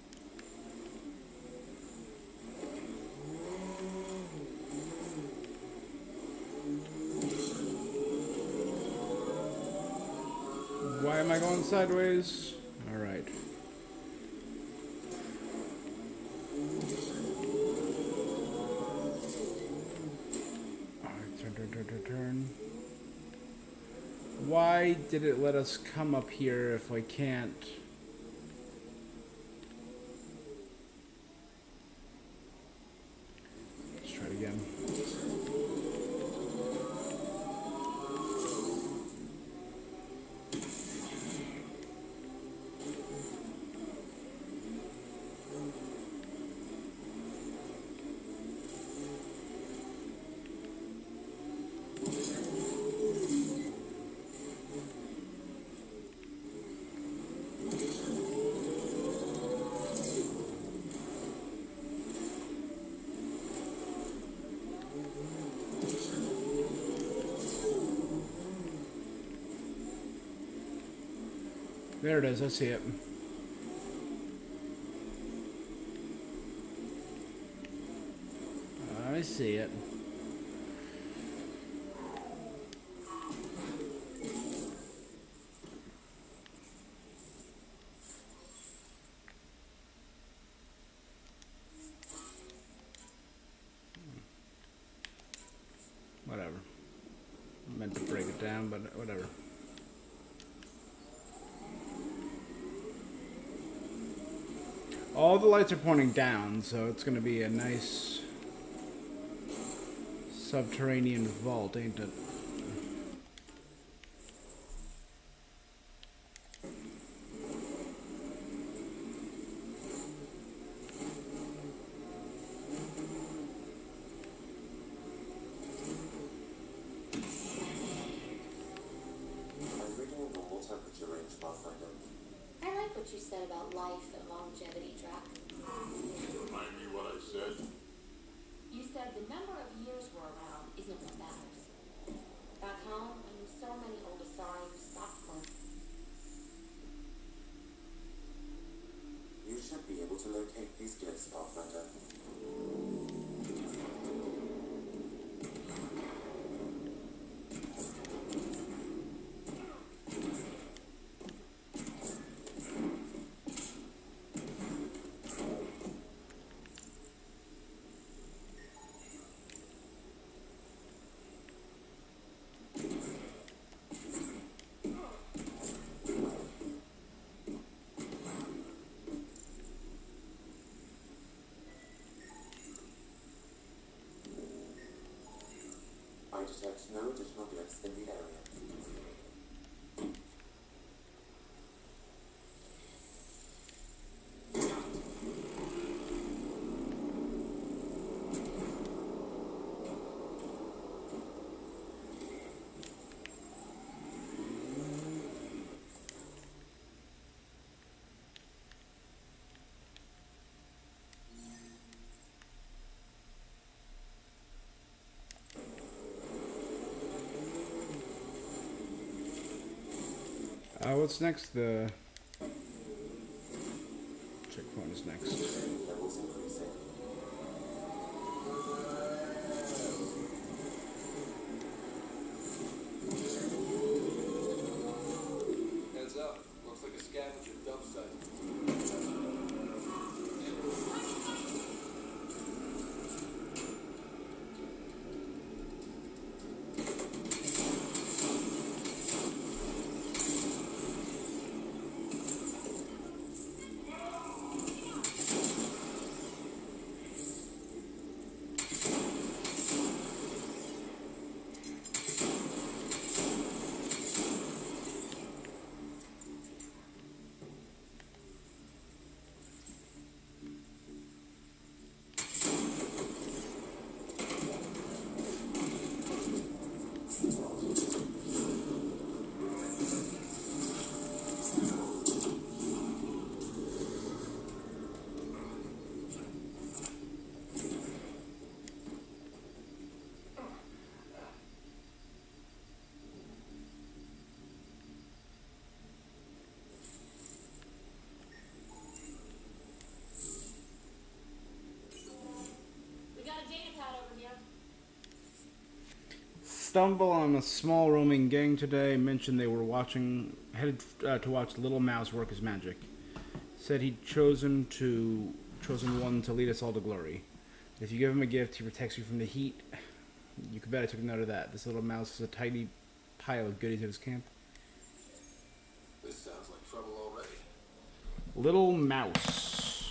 Why am I going sideways? All right. All right, turn, turn, turn, turn, turn. Why did it let us come up here if I can't? Let's try it again. There it is, I see it. I see it. Whatever. I meant to break it down, but whatever. All the lights are pointing down, so it's going to be a nice subterranean vault, ain't it? I'm reading a normal temperature range, Pathfinder. I like what you said about life and longevity, Drac. Remind me what I said? You said the number of years we're around isn't what matters. Back home, I knew so many old Asari who stopped living. You should be able to locate these glyphs, Pathfinder. I detect no additional glyphs in the area. Uh, what's next? The checkpoint is next. Levels increasing. Heads up. Looks like a scavenger dump site. stumble on a small roaming gang today. Mentioned they were watching, headed uh, to watch Little Mouse work his magic. Said he'd chosen to chosen one to lead us all to glory. If you give him a gift, he protects you from the heat. You could bet I took note of that. This little mouse is a tiny pile of goodies at his camp. This sounds like trouble already. Little Mouse.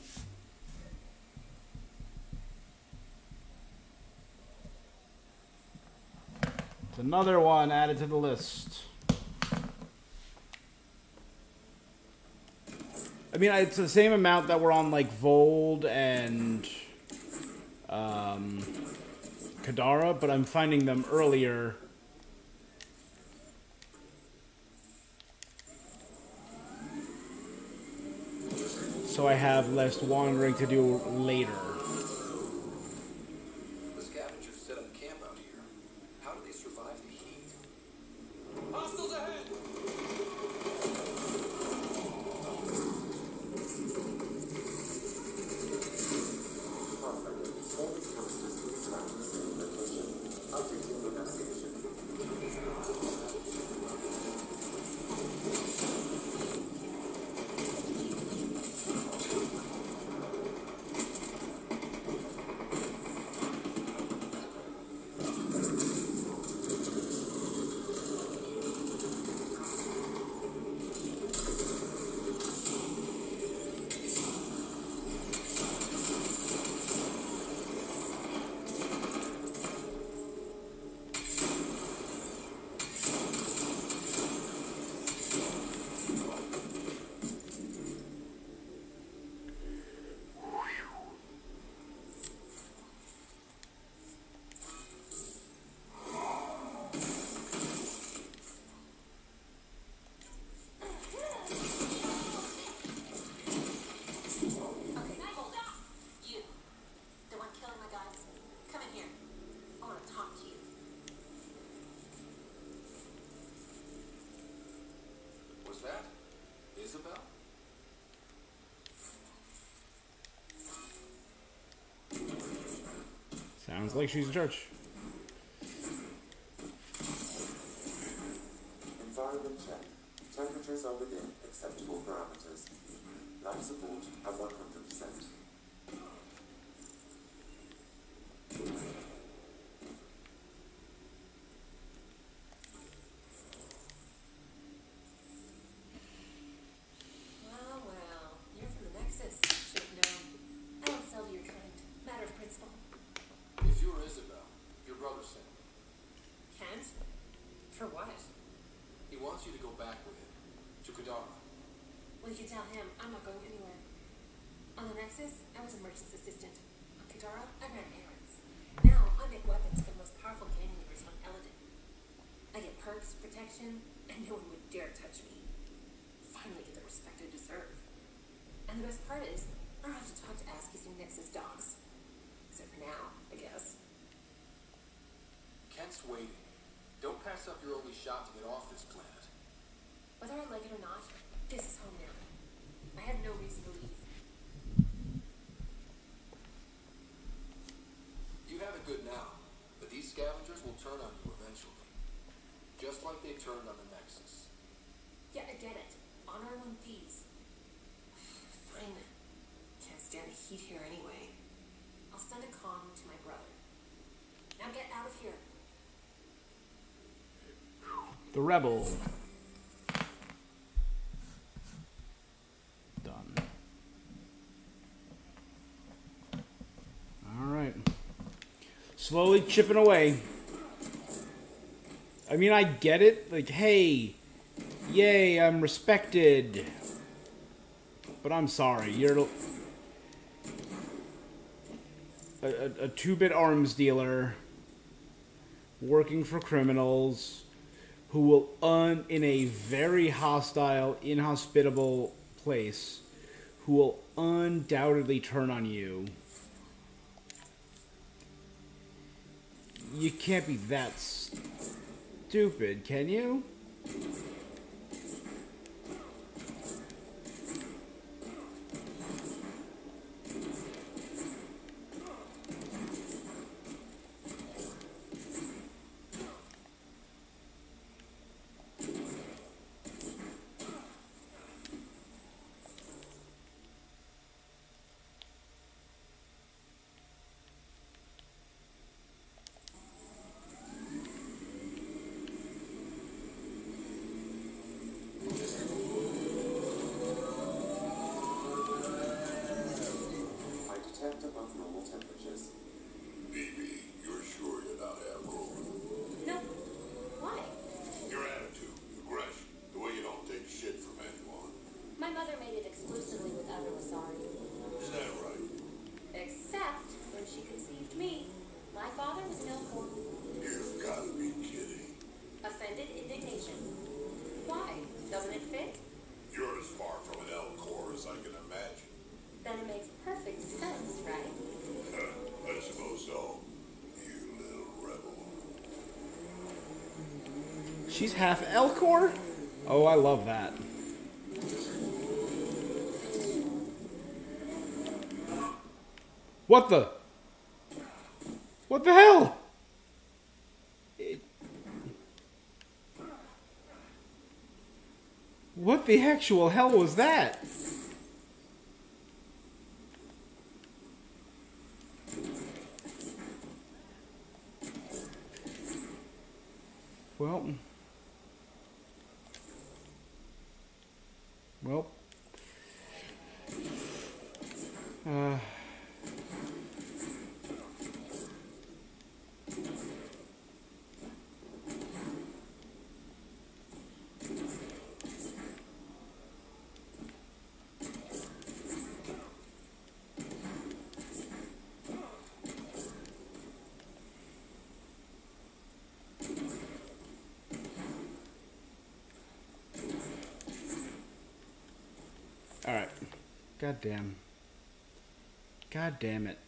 It's another one added to the list. I mean, it's the same amount that were on, like, Vold and um, Kadara, but I'm finding them earlier. So I have less wandering to do later. The scavengers set up camp out here. How do they survive the heat? Hostiles ahead! That? Isabel? Sounds like she's in church. Environment check. Temperatures are within acceptable parameters. Life support at one hundred percent. For what? He wants you to go back with him. To Kadara. Well, you can tell him I'm not going anywhere. On the Nexus, I was a merchant's assistant. On Kadara, I ran errands. Now, I make weapons for the most powerful gang leaders on Eladin. I get perks, protection, and no one would dare touch me. Finally get the respect I deserve. And the best part is, I don't have to talk to Askey's new Nexus dogs. Except for now, I guess. Kent's waiting. Don't pass up your only shot to get off this planet. Whether I like it or not, this is home now. I have no reason to leave. You have it good now, but these scavengers will turn on you eventually. Just like they turned on the Nexus. Yeah, I get it. Honor among thieves. Fine. Can't stand the heat here anyway. I'll send a comm to my brother. Now get out of here. The Rebel. Done. Alright. Slowly chipping away. I mean, I get it. Like, hey, yay, I'm respected. But I'm sorry, you're a, a, a two-bit arms dealer working for criminals who will, un, in a very hostile, inhospitable place, who will undoubtedly turn on you. You can't be that stupid, can you? conversation. Why? Doesn't it fit? You're as far from an L-core as I can imagine. Then it makes perfect sense, right? I suppose so. You little rebel. She's half Elcor? Oh, I love that. What the? What the hell? It... What the actual hell was that? Well... Well... Uh... Alright. God damn. God damn it.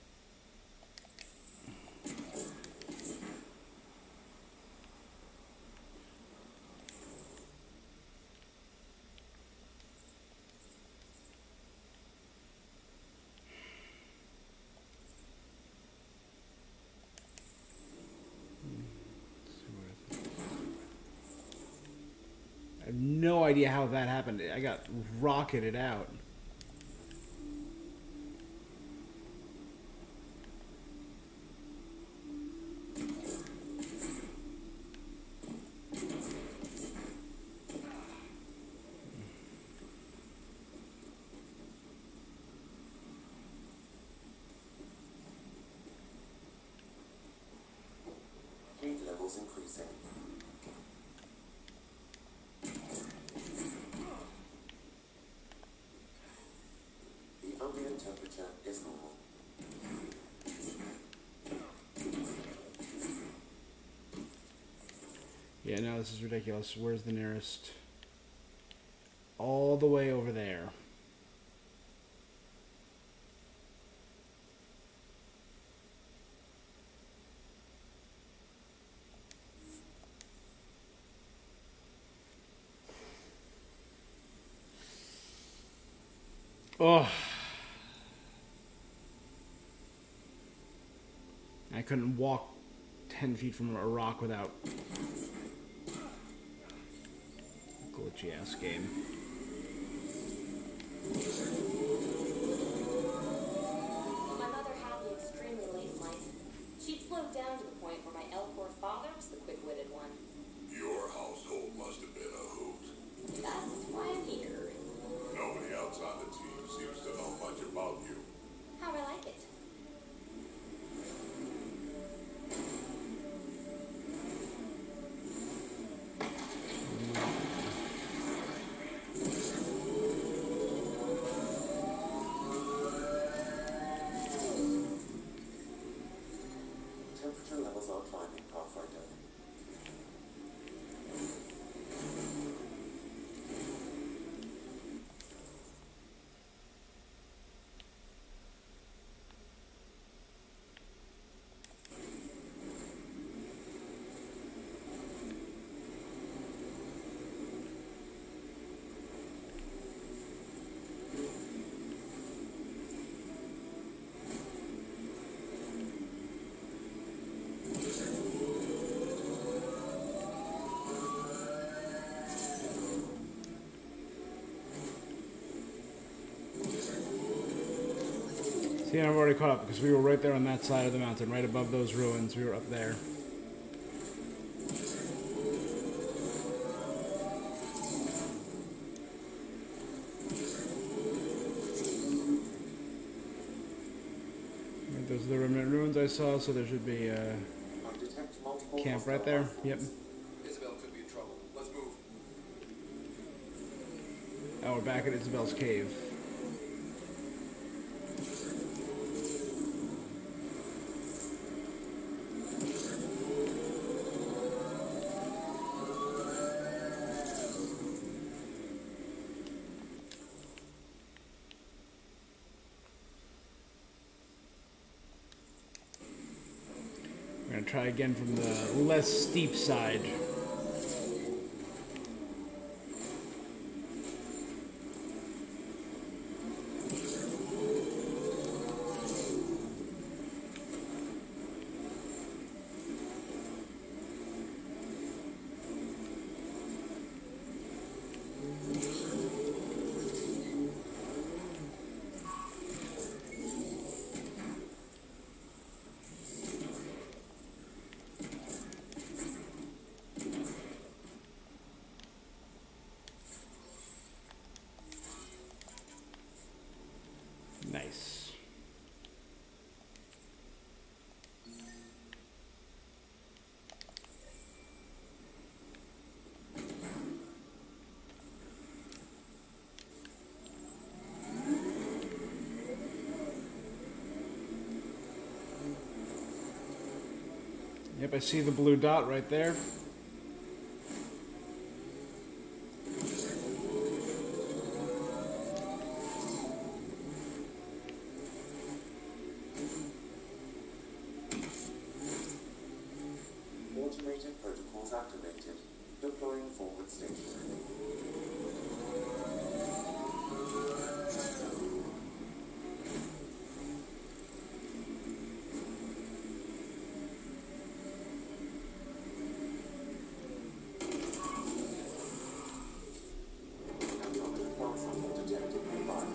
I have no idea how that happened. I got rocketed out. Heat levels increasing. The ambient temperature is normal. Yeah, no, this is ridiculous. Where's the nearest? All the way over there. Oh. I couldn't walk ten feet from a rock without... glitchy ass game. My mother had me extremely late in life. She'd slowed down to the point where my L-core father was the quick-witted one. Your household must have been a hoot. That's why I'm here. Nobody else on the team seems to know much about you. How I like it. Temperature levels are climbing, Pathfinder. See, I've already caught up because we were right there on that side of the mountain, right above those ruins. We were up there. Right, those are the remnant ruins I saw, so there should be a I detect multiple camp right hostile there. life Yep. forms. Isabel could be in trouble. Let's move. Oh, we're back at Isabel's cave. We're gonna try again from the less steep side. Nice. Yep, I see the blue dot right there. Automated protocols activated. Deploying forward station. Atomic pulse detected nearby.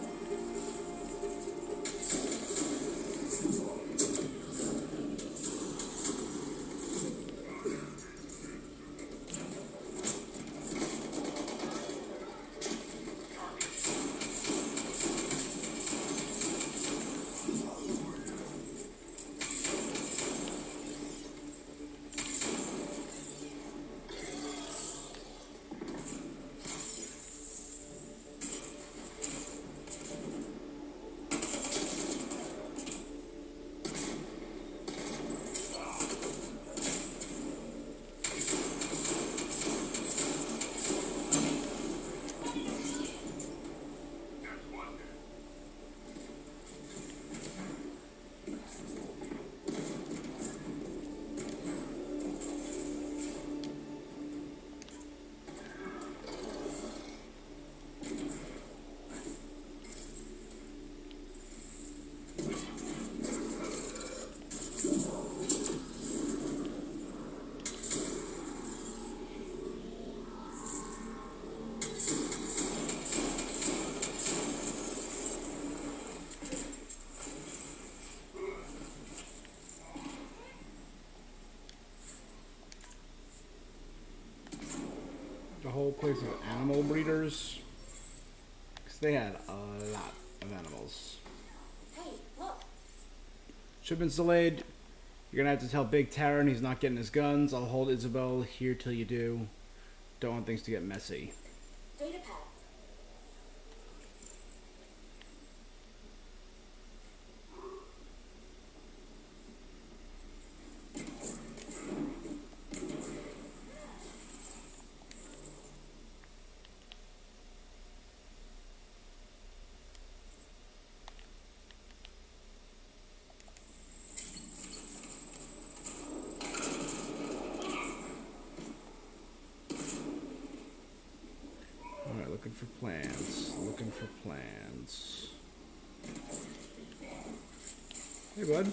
The whole place of animal breeders, because they had a lot of animals. Hey, look. Shipment's delayed. You're gonna have to tell Big Taran he's not getting his guns. I'll hold Isabel here till you do. Don't want things to get messy. Data pad. Alright, looking for plans. Looking for plans. Hey, bud.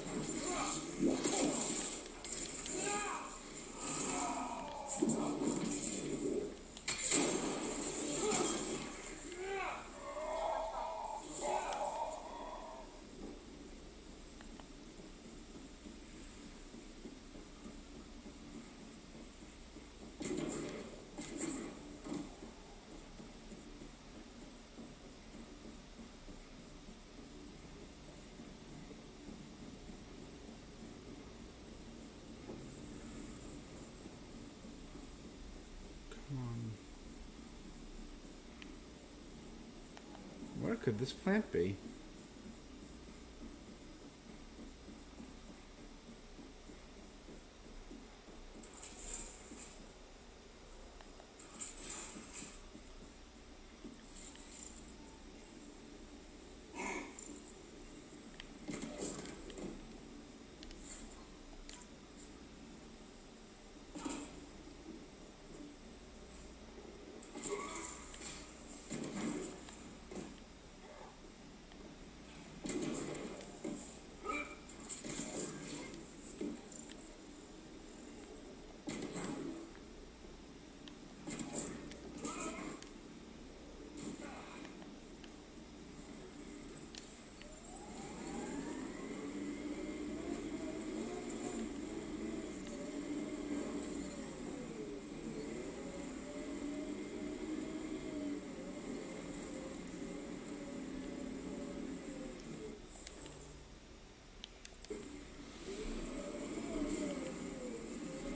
Where could this plant be?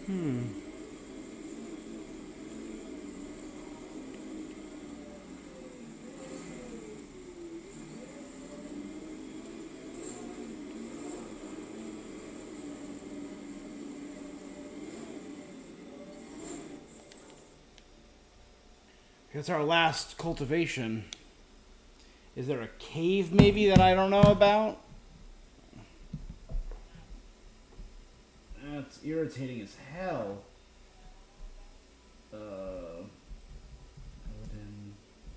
Hmm. It's our last cultivation. Is there a cave maybe that I don't know about? That's irritating as hell. Uh, Eldin.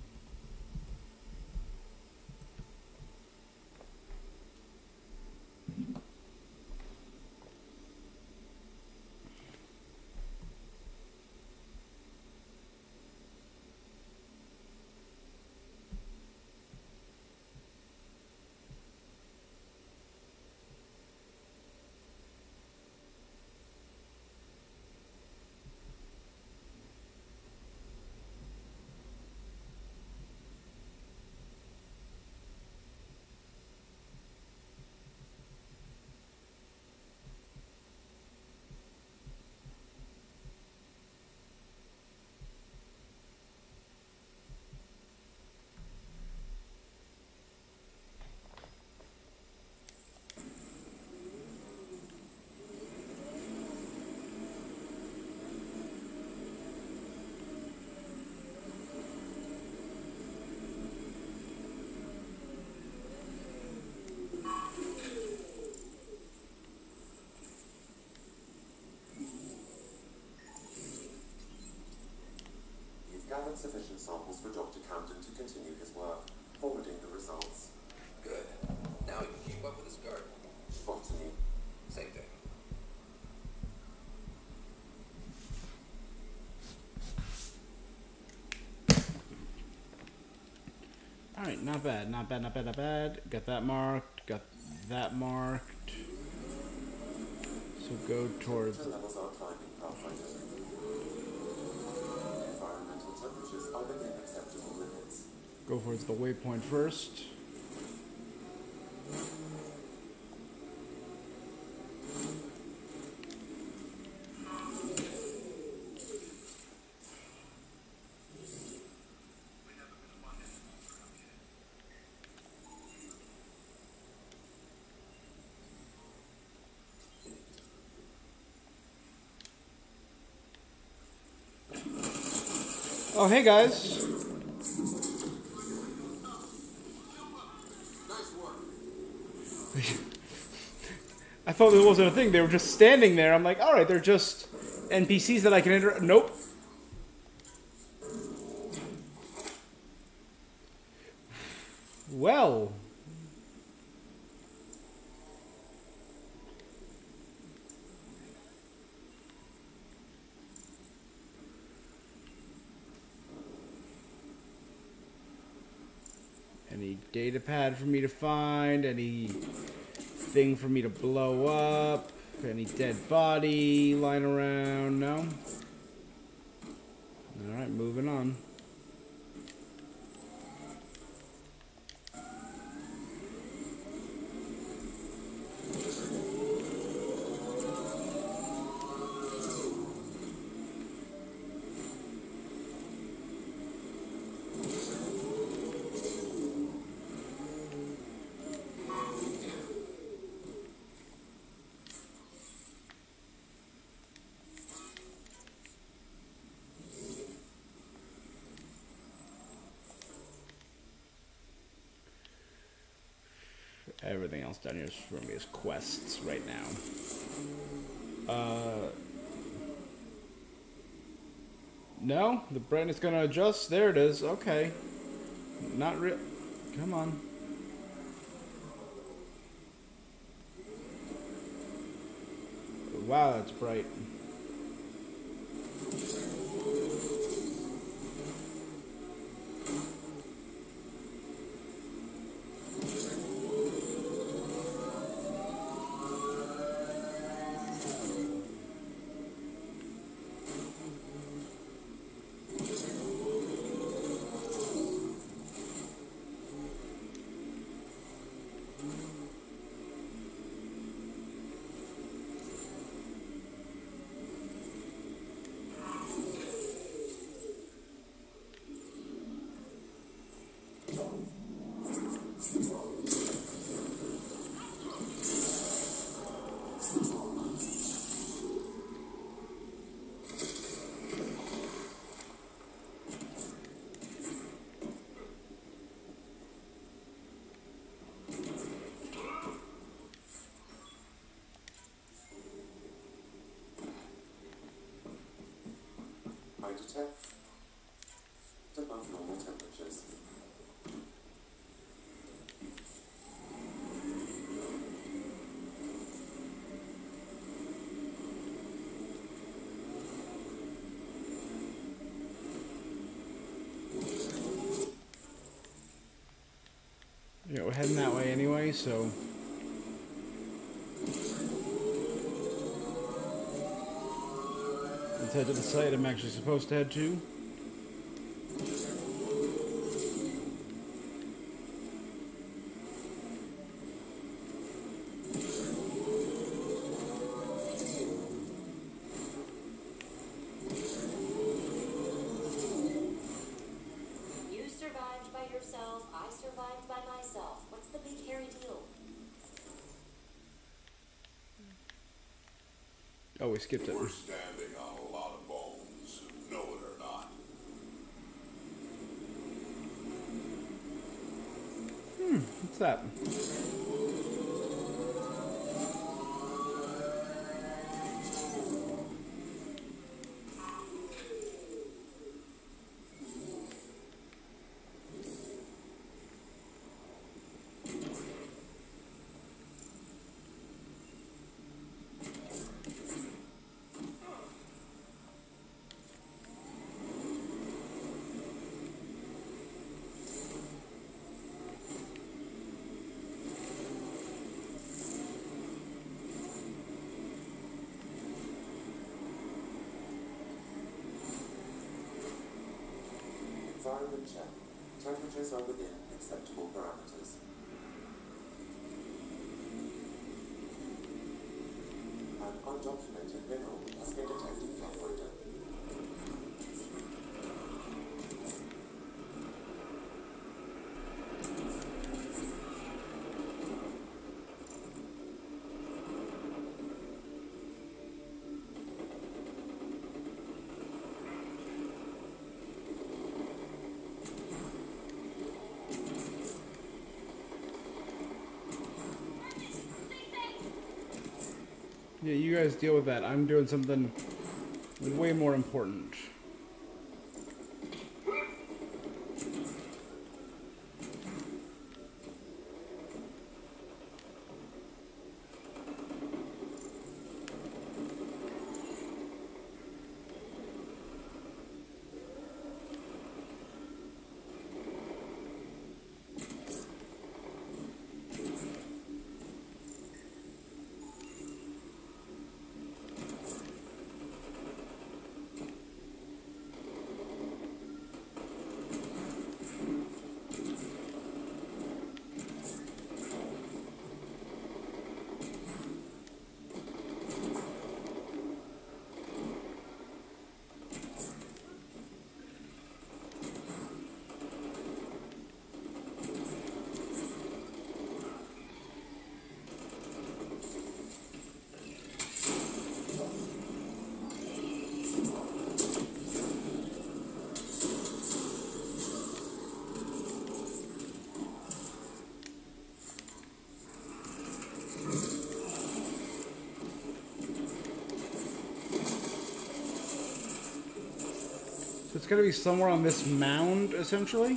Gathered sufficient samples for Doctor Camden to continue his work, forwarding the results. Good. Now we can keep up with his garden. Botany. Same thing. Alright, not bad, not bad, not bad, not bad. Got that marked, got that marked. So go towards... Temperature levels are climbing, Pathfinder. Environmental temperatures are within acceptable limits. Go towards the waypoint first. Oh, hey guys. I thought there wasn't a thing. They were just standing there. I'm like, all right, they're just N P Cs that I can interact. Nope. Well. Any data pad for me to find? Any thing for me to blow up? Any dead body lying around? No? Alright, moving on. Everything else down here is for me is quests right now. Uh, no, the brightness gonna adjust. There it is. Okay, not real. Come on. Wow, that's bright. detect above normal temperatures. Yeah, we're heading that way anyway, so... Let's head to the site I'm actually supposed to head to. You survived by yourself, I survived by myself. What's the big hairy deal? Oh, we skipped it. We're standing on a lot of bones, know it or not. Hmm, what's that? Environment check. Temperatures are within acceptable parameters. An undocumented mineral has been detected in Pathfinder. Yeah, you guys deal with that. I'm doing something way more important. So it's gotta be somewhere on this mound, essentially.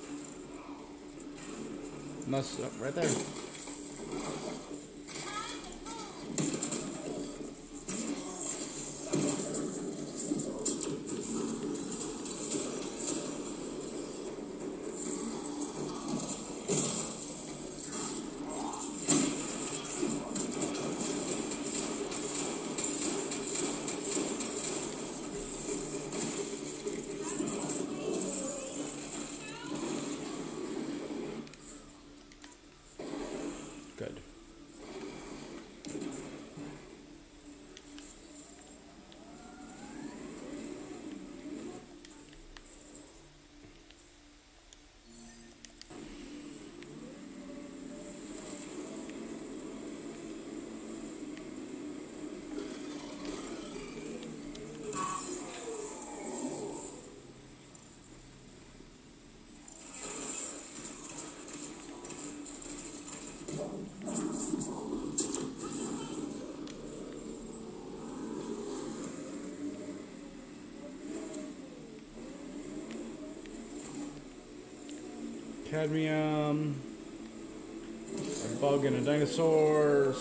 Unless, oh, right there. Cadmium. A bug and a dinosaur.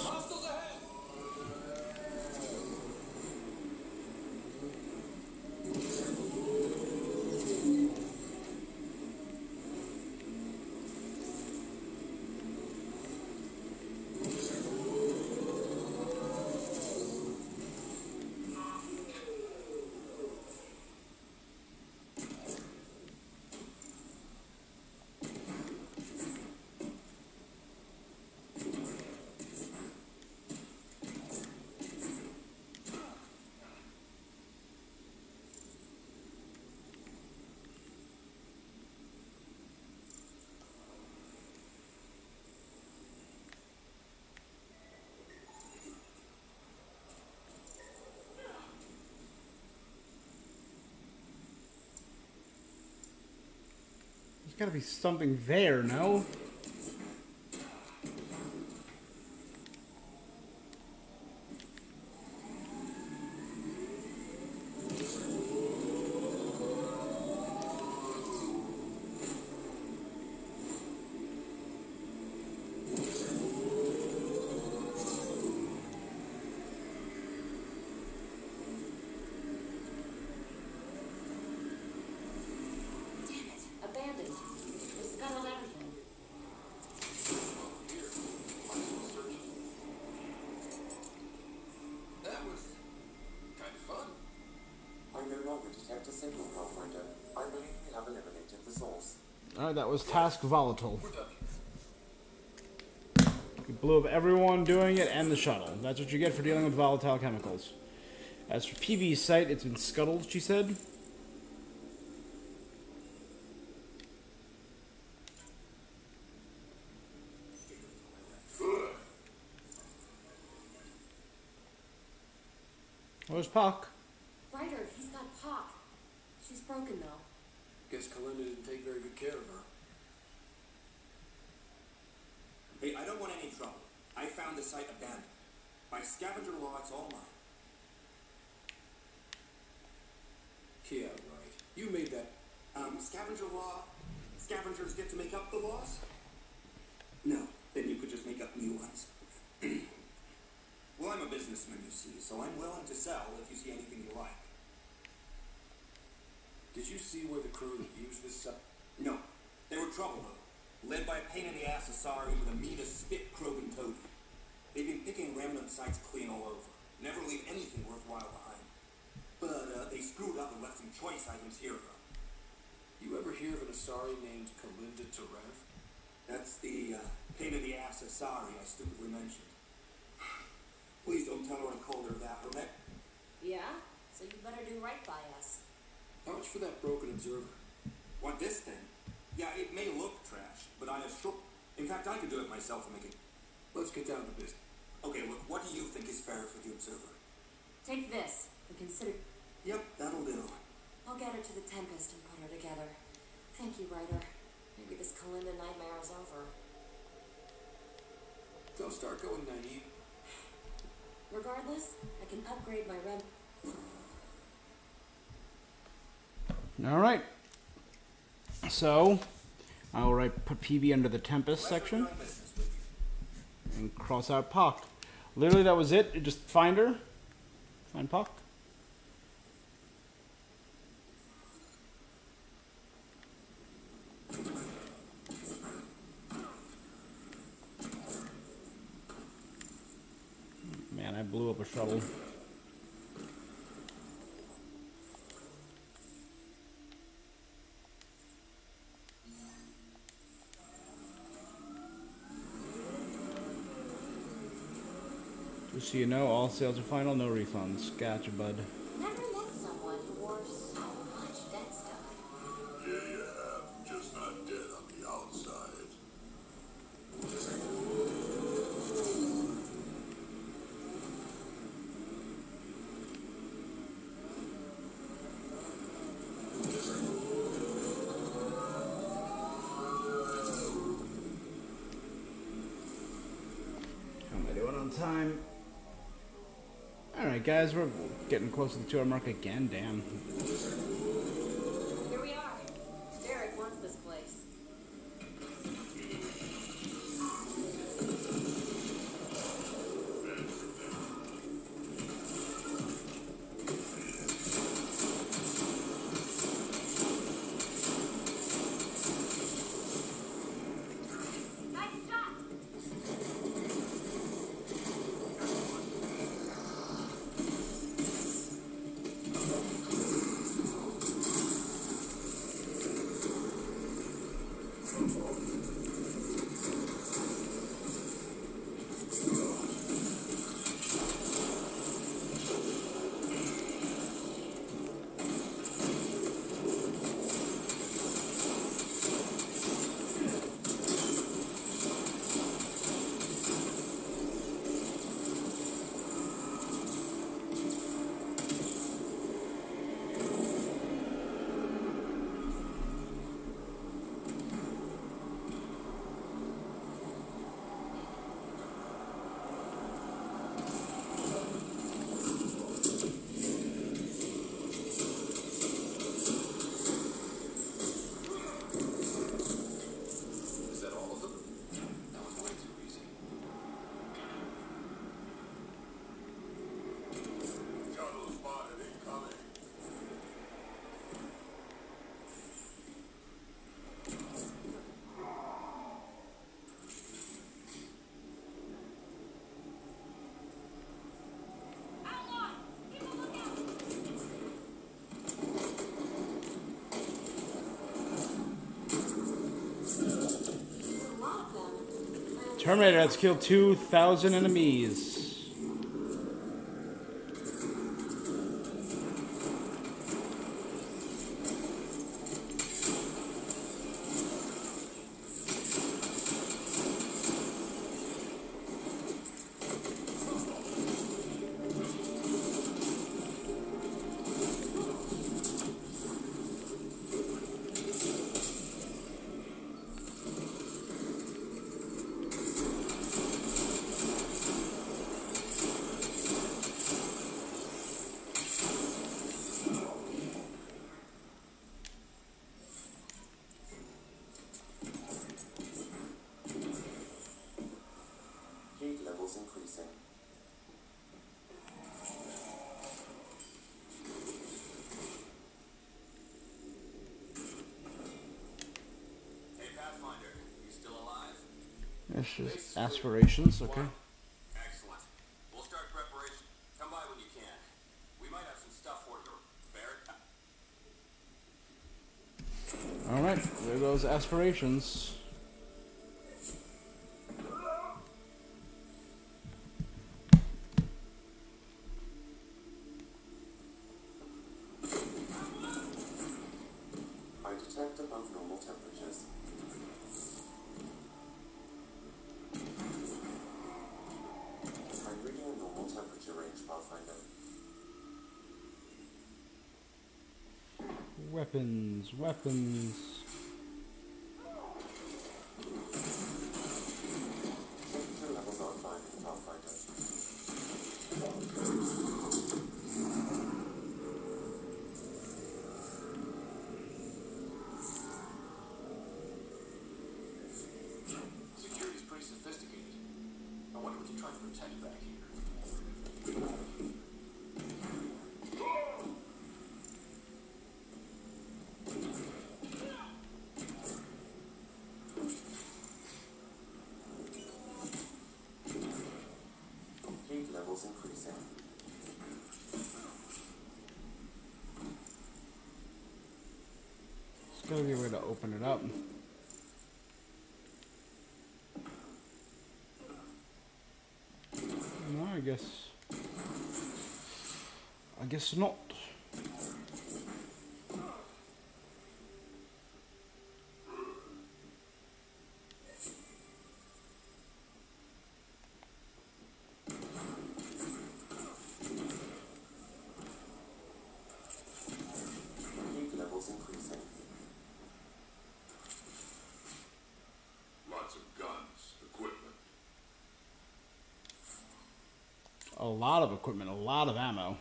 There's gotta be something there, no? Abandoned. It's got on everything. That was kind of fun. I no longer detect a signal, Pathfinder. I believe we have eliminated the source. Alright, that was Task Volatile. We're done here. You blew up everyone doing it and the shuttle. That's what you get for dealing with volatile chemicals. As for P V's site, it's been scuttled, she said. Where's Puck? Ryder, he's got Pop. She's broken though. Guess Kalinda didn't take very good care of her. Hey, I don't want any trouble. I found the site abandoned. By scavenger law, it's all mine. Yeah, right. You made that. Um, scavenger law? Scavengers get to make up the laws? No, then you could just make up new ones. Well, I'm a businessman, you see, so I'm willing to sell if you see anything you like. Did you see where the crew that used this stuff? No, they were trouble, though. Led by a pain-in-the-ass Asari with a meanest spit Krogan toady. They've been picking remnant sites clean all over. Never leave anything worthwhile behind. But, uh, they screwed up and left some choice items here, though. You ever hear of an Asari named Kalinda Tarev? That's the, uh, pain-in-the-ass Asari I stupidly mentioned. Please don't tell her I called her that, Hermet. Yeah? So you better do right by us. How much for that broken observer? Want this thing? Yeah, it may look trashed, but I assure... In fact, I could do it myself and make it... Let's get down to business. Okay, look, what do you think is fair for the observer? Take this and consider. Yep, that'll do. I'll get her to the Tempest and put her together. Thank you, Ryder. Maybe this Kalinda nightmare is over. Don't start going naive. Regardless, I can upgrade my rem. Alright. So, I'll write put P V under the Tempest section. And cross out Puck. Literally, that was it. Just find her. Find Puck. Man, I blew up a shuttle. Just so you know, all sales are final, no refunds. Gotcha, bud. Never met someone who wore so much dead stuff. Yeah, you have. Just not dead on the outside. How am I doing on time? Alright, guys, we're getting close to the two hour mark again. Damn. Here we are. Derek wants this place. Terminator has killed two thousand enemies. Increasing. Hey, Pathfinder, you still alive? It's just aspirations, okay. Excellent. We'll start preparation. Come by when you can. We might have some stuff for you. Barrett? Alright, there goes aspirations. I detect above normal temperatures. I'm reading a normal temperature range, Pathfinder. Weapons, weapons. Temperature levels are fine, Pathfinder. Security's pretty sophisticated. I wonder what you're trying to protect back here. Heat levels increasing. There's gotta be a way to open it up. No, I guess. I guess not. Heat levels increasing. Lots of guns, equipment. A lot of equipment, a lot of ammo.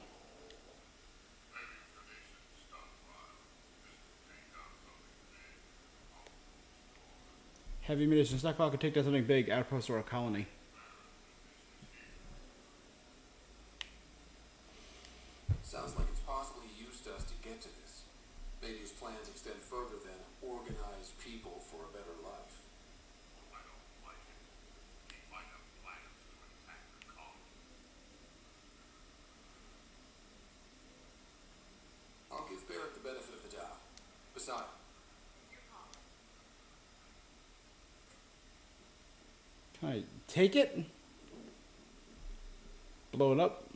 Heavy munitions. Stockpile could take down something big, outpost or a colony. Sounds like it's possible he used us to get to this. Maybe his plans extend further than organize people for a better life. I don't like it. He might have plans to attack the colony. I'll give Barrett the benefit of the doubt. Besides, Can I take it? Blow it up?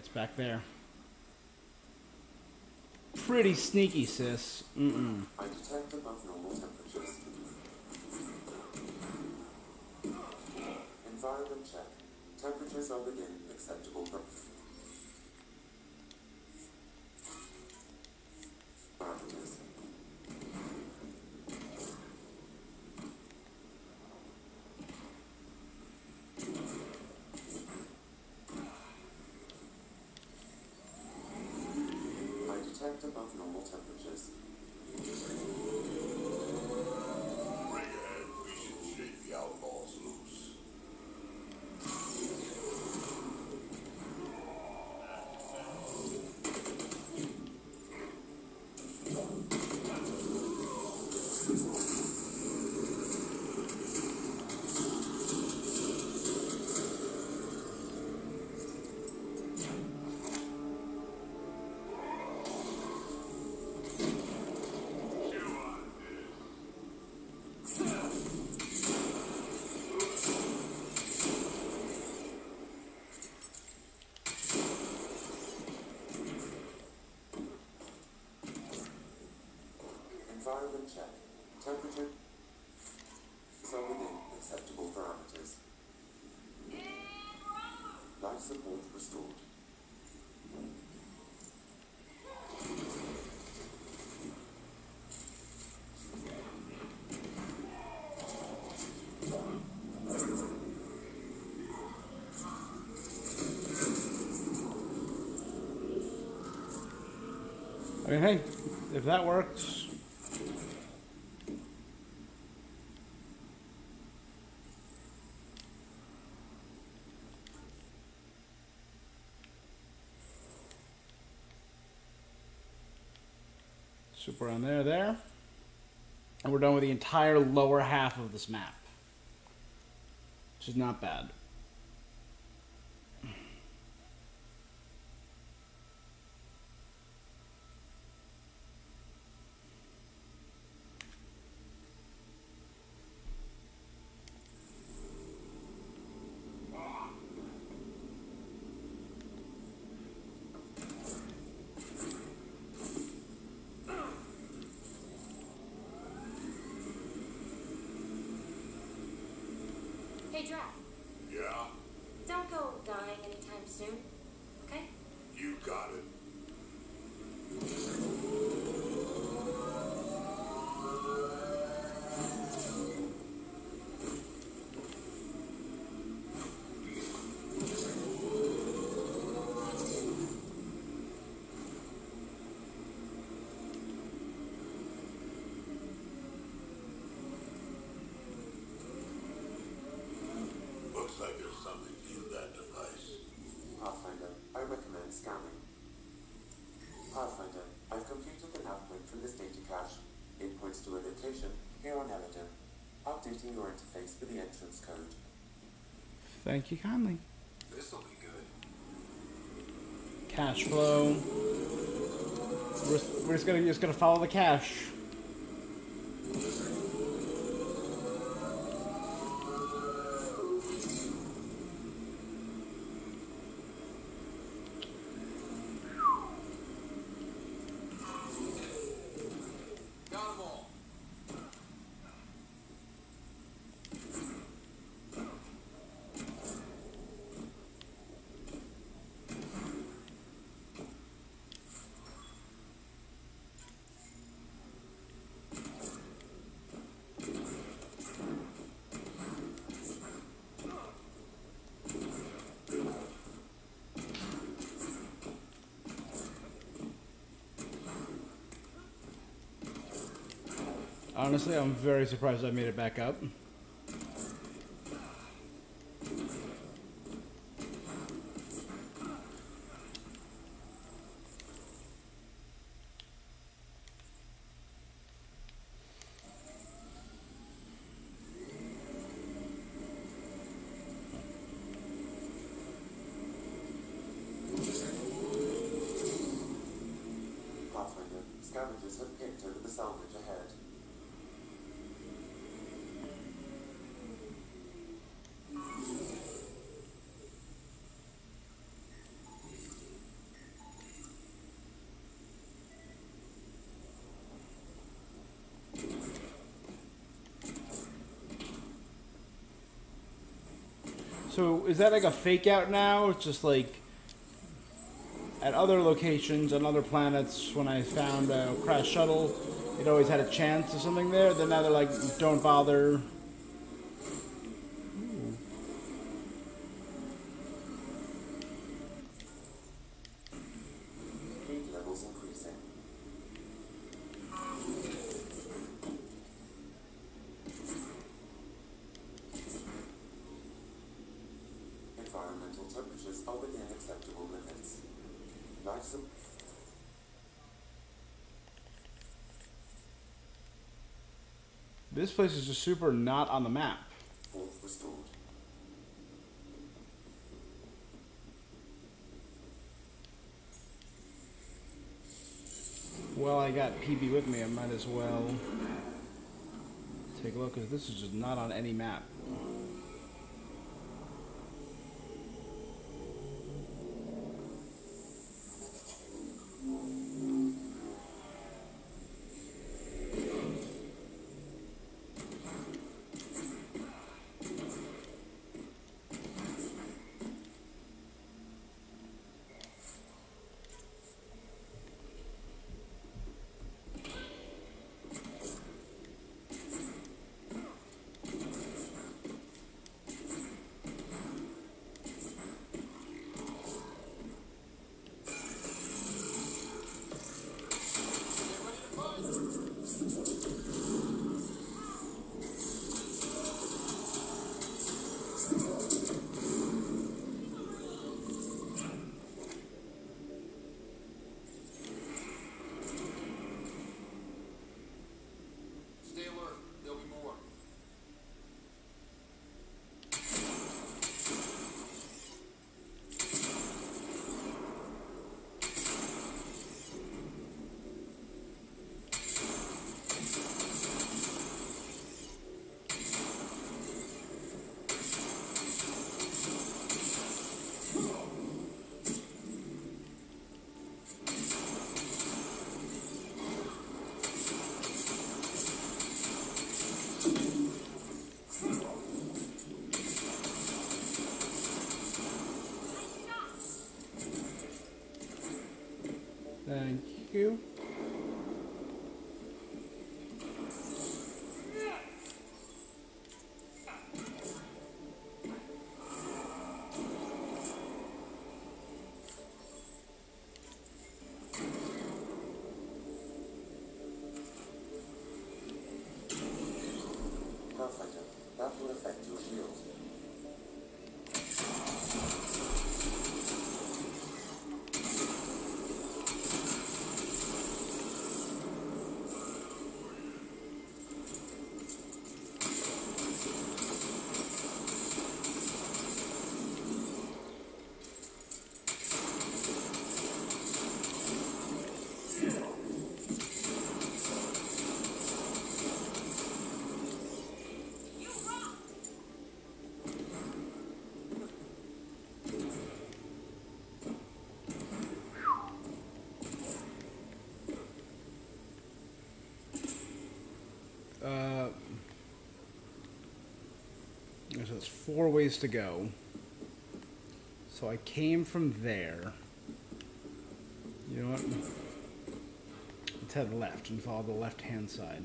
it's back there. Pretty sneaky, sis. Mm-mm. I detect above normal temperatures. Environment check. Temperatures are within acceptable parameters. I detect above normal temperatures. Bring ahead, we should shake the outlaws loose. Environment check. Temperature are within acceptable parameters. Life support restored. I mean, hey, if that works. Super on there, there. And we're done with the entire lower half of this map. Which is not bad. Hey, Drac, Yeah? don't go dying anytime soon, okay? You got it. Looks like there's something in that device. Pathfinder, I recommend scanning. Pathfinder, I've computed the nav point from this data cache. It points to a location here on Eladin. Updating your interface with the entrance code. Thank you kindly. This'll be good. Cash flow. We're, we're just gonna just gonna follow the cash. Got 'em all. Honestly, I'm very surprised I made it back up. Pathfinder, scavengers have picked over the salvage ahead. So is that like a fake out now? It's just like at other locations on other planets when I found a crash shuttle, it always had a chance of something there. Then now they're like, don't bother. Heat levels increasing. Environmental temperatures are within acceptable limits. Nice and This place is just super not on the map. fourth restored. Well, I got P B with me. I might as well take a look, because this is just not on any map. Stay alert. There'll be more. Thank you. Pathfinder, that will affect your shield. Uh, so there's four ways to go. So I came from there. You know what? Let's head left and follow the left-hand side.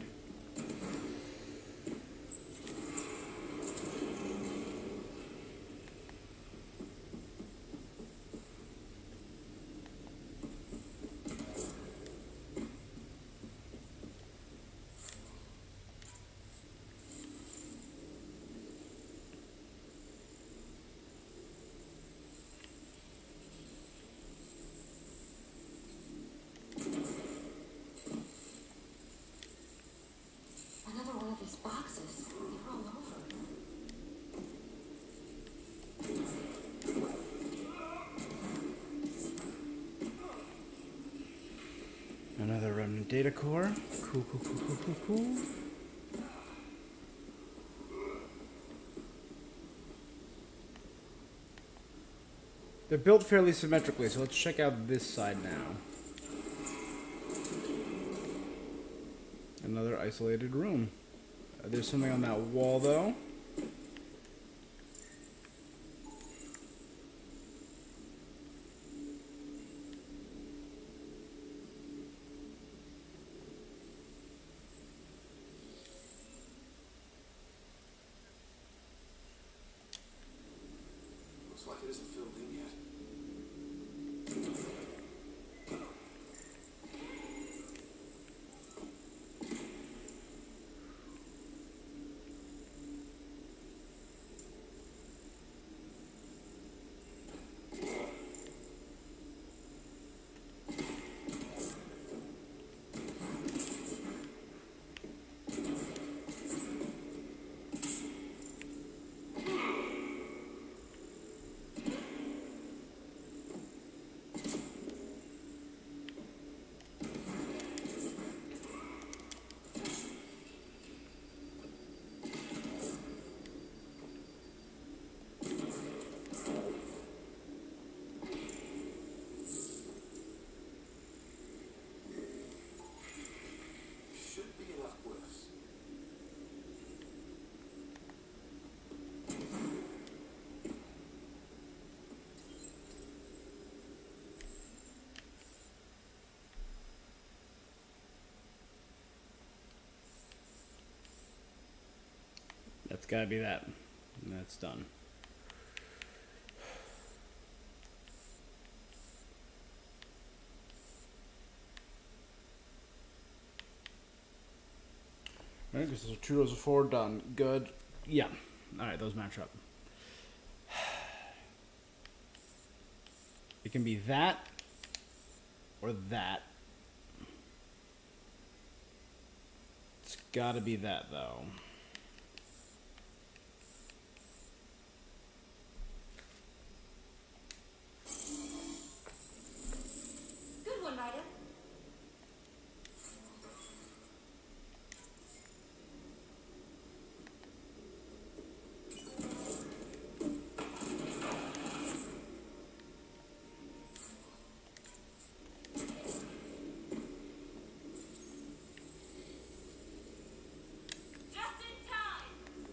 Another one of these boxes. They're all over. Another remnant data core. Cool, cool, cool, cool, cool, cool. They're built fairly symmetrically, so let's check out this side now. Another isolated room. Uh, there's something on that wall, though. pocket isn't filled in yet. Should be enough glyphs. That's gotta be that. And that's done. Alright, because those are two rows of four done. Good. Yeah. Alright, those match up. It can be that or that. It's gotta be that though. Good one, Ryder. Just in time.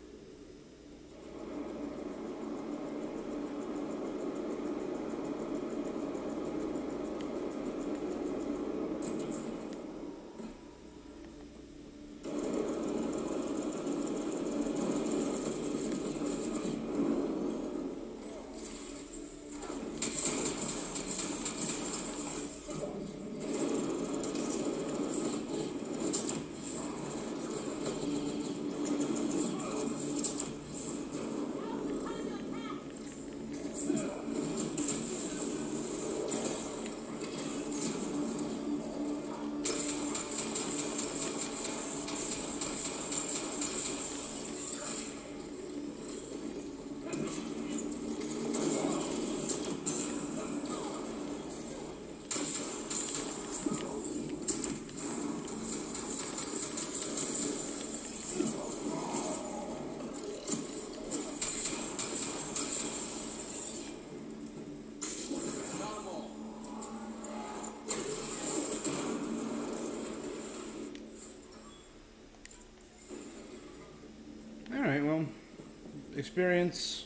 Alright, well, experience.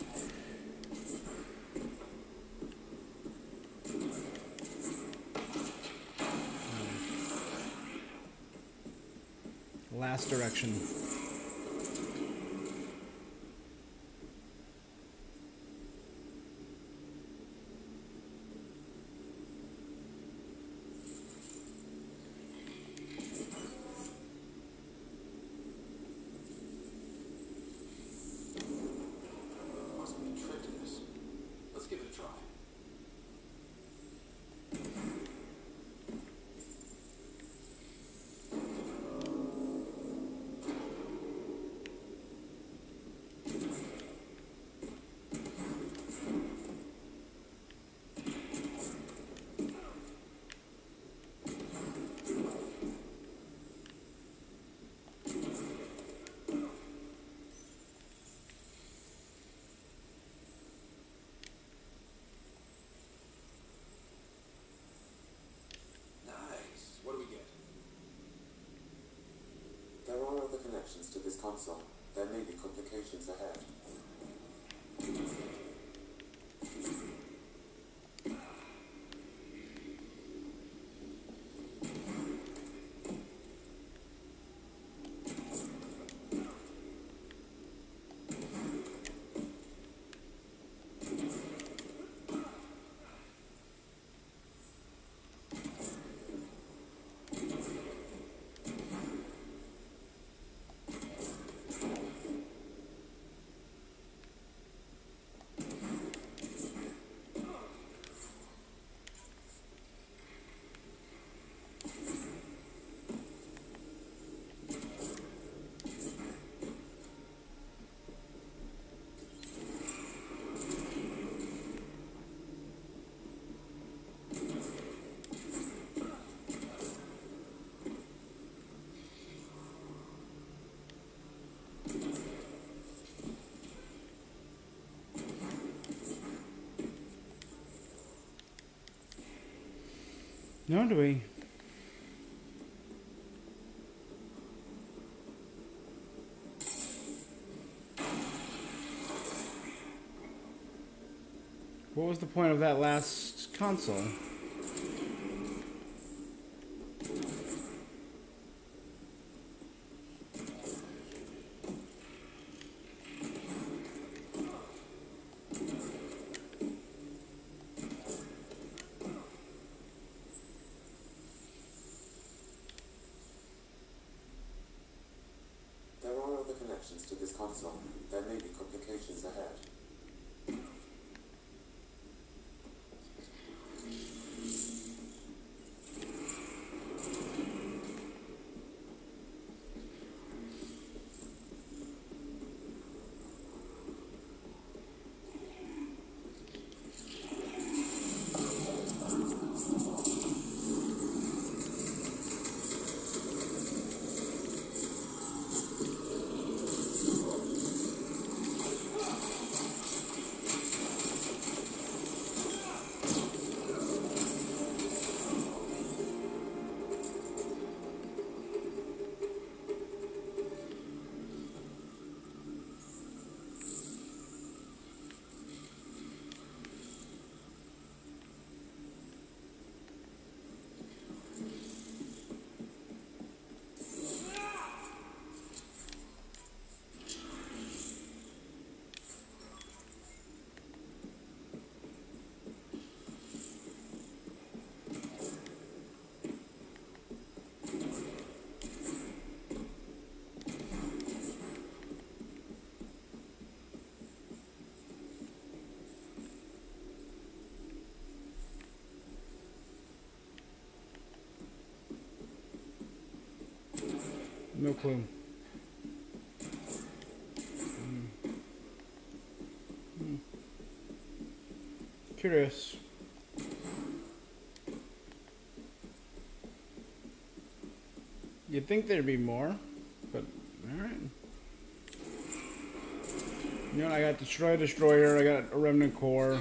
Last direction. Must be a trick to this. Let's give it a try. Nice. What do we get? There are other connections to this console. There may be complications ahead. No, do we? What was the point of that last console? There are other connections to this console. There may be complications ahead. No clue. Mm. Mm. Curious. You'd think there'd be more, but alright. You know, I got Destroy Destroyer, I got a Remnant Core.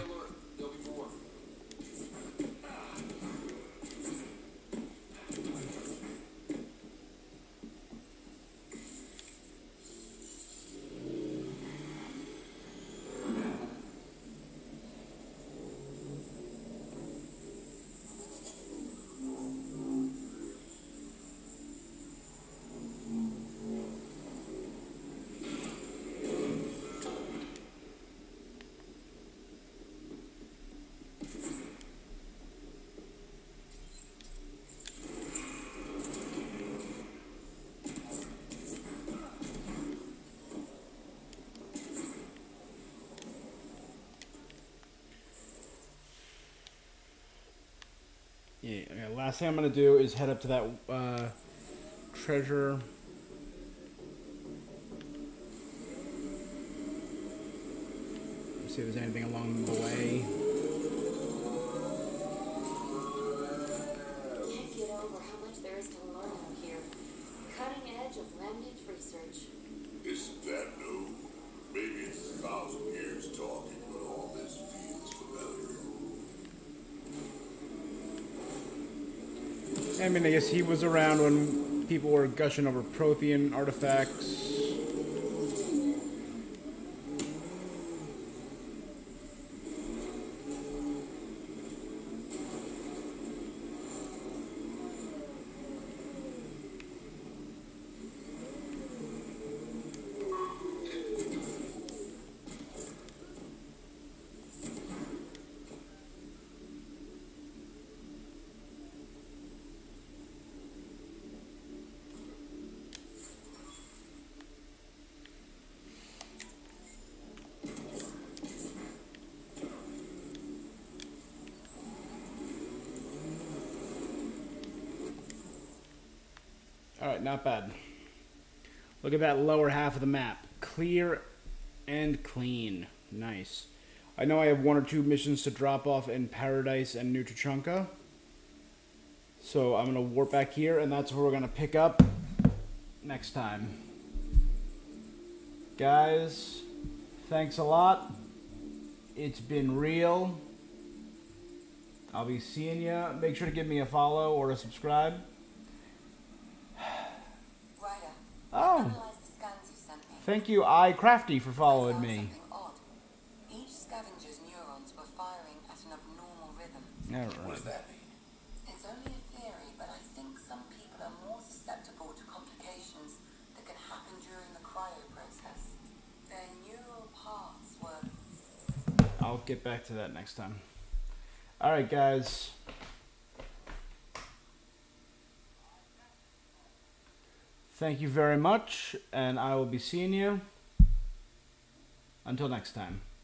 Yeah, yeah, last thing I'm gonna do is head up to that uh, treasure. See if there's anything along the way. Can't get over how much there is to learn out here. Cutting edge of remnant research. Isn't that new? Maybe it's a thousand years talking, but all this feels familiar. I mean, I guess he was around when people were gushing over Prothean artifacts. Alright, not bad. Look at that lower half of the map. Clear and clean. Nice. I know I have one or two missions to drop off in Paradise and New Tuchanka. So I'm going to warp back here, and that's where we're going to pick up next time. Guys, thanks a lot. It's been real. I'll be seeing you. Make sure to give me a follow or a subscribe. Ryder, Oh, analyze the scans you sent me. thank you, iCrafty, for following I found me. something odd. Each scavenger's neurons were firing at an abnormal rhythm. All What right. does that mean? It's only a theory, but I think some people are more susceptible to complications that can happen during the cryo process. Their neural paths were... I'll get back to that next time. All right, guys. Thank you very much, and I will be seeing you until next time.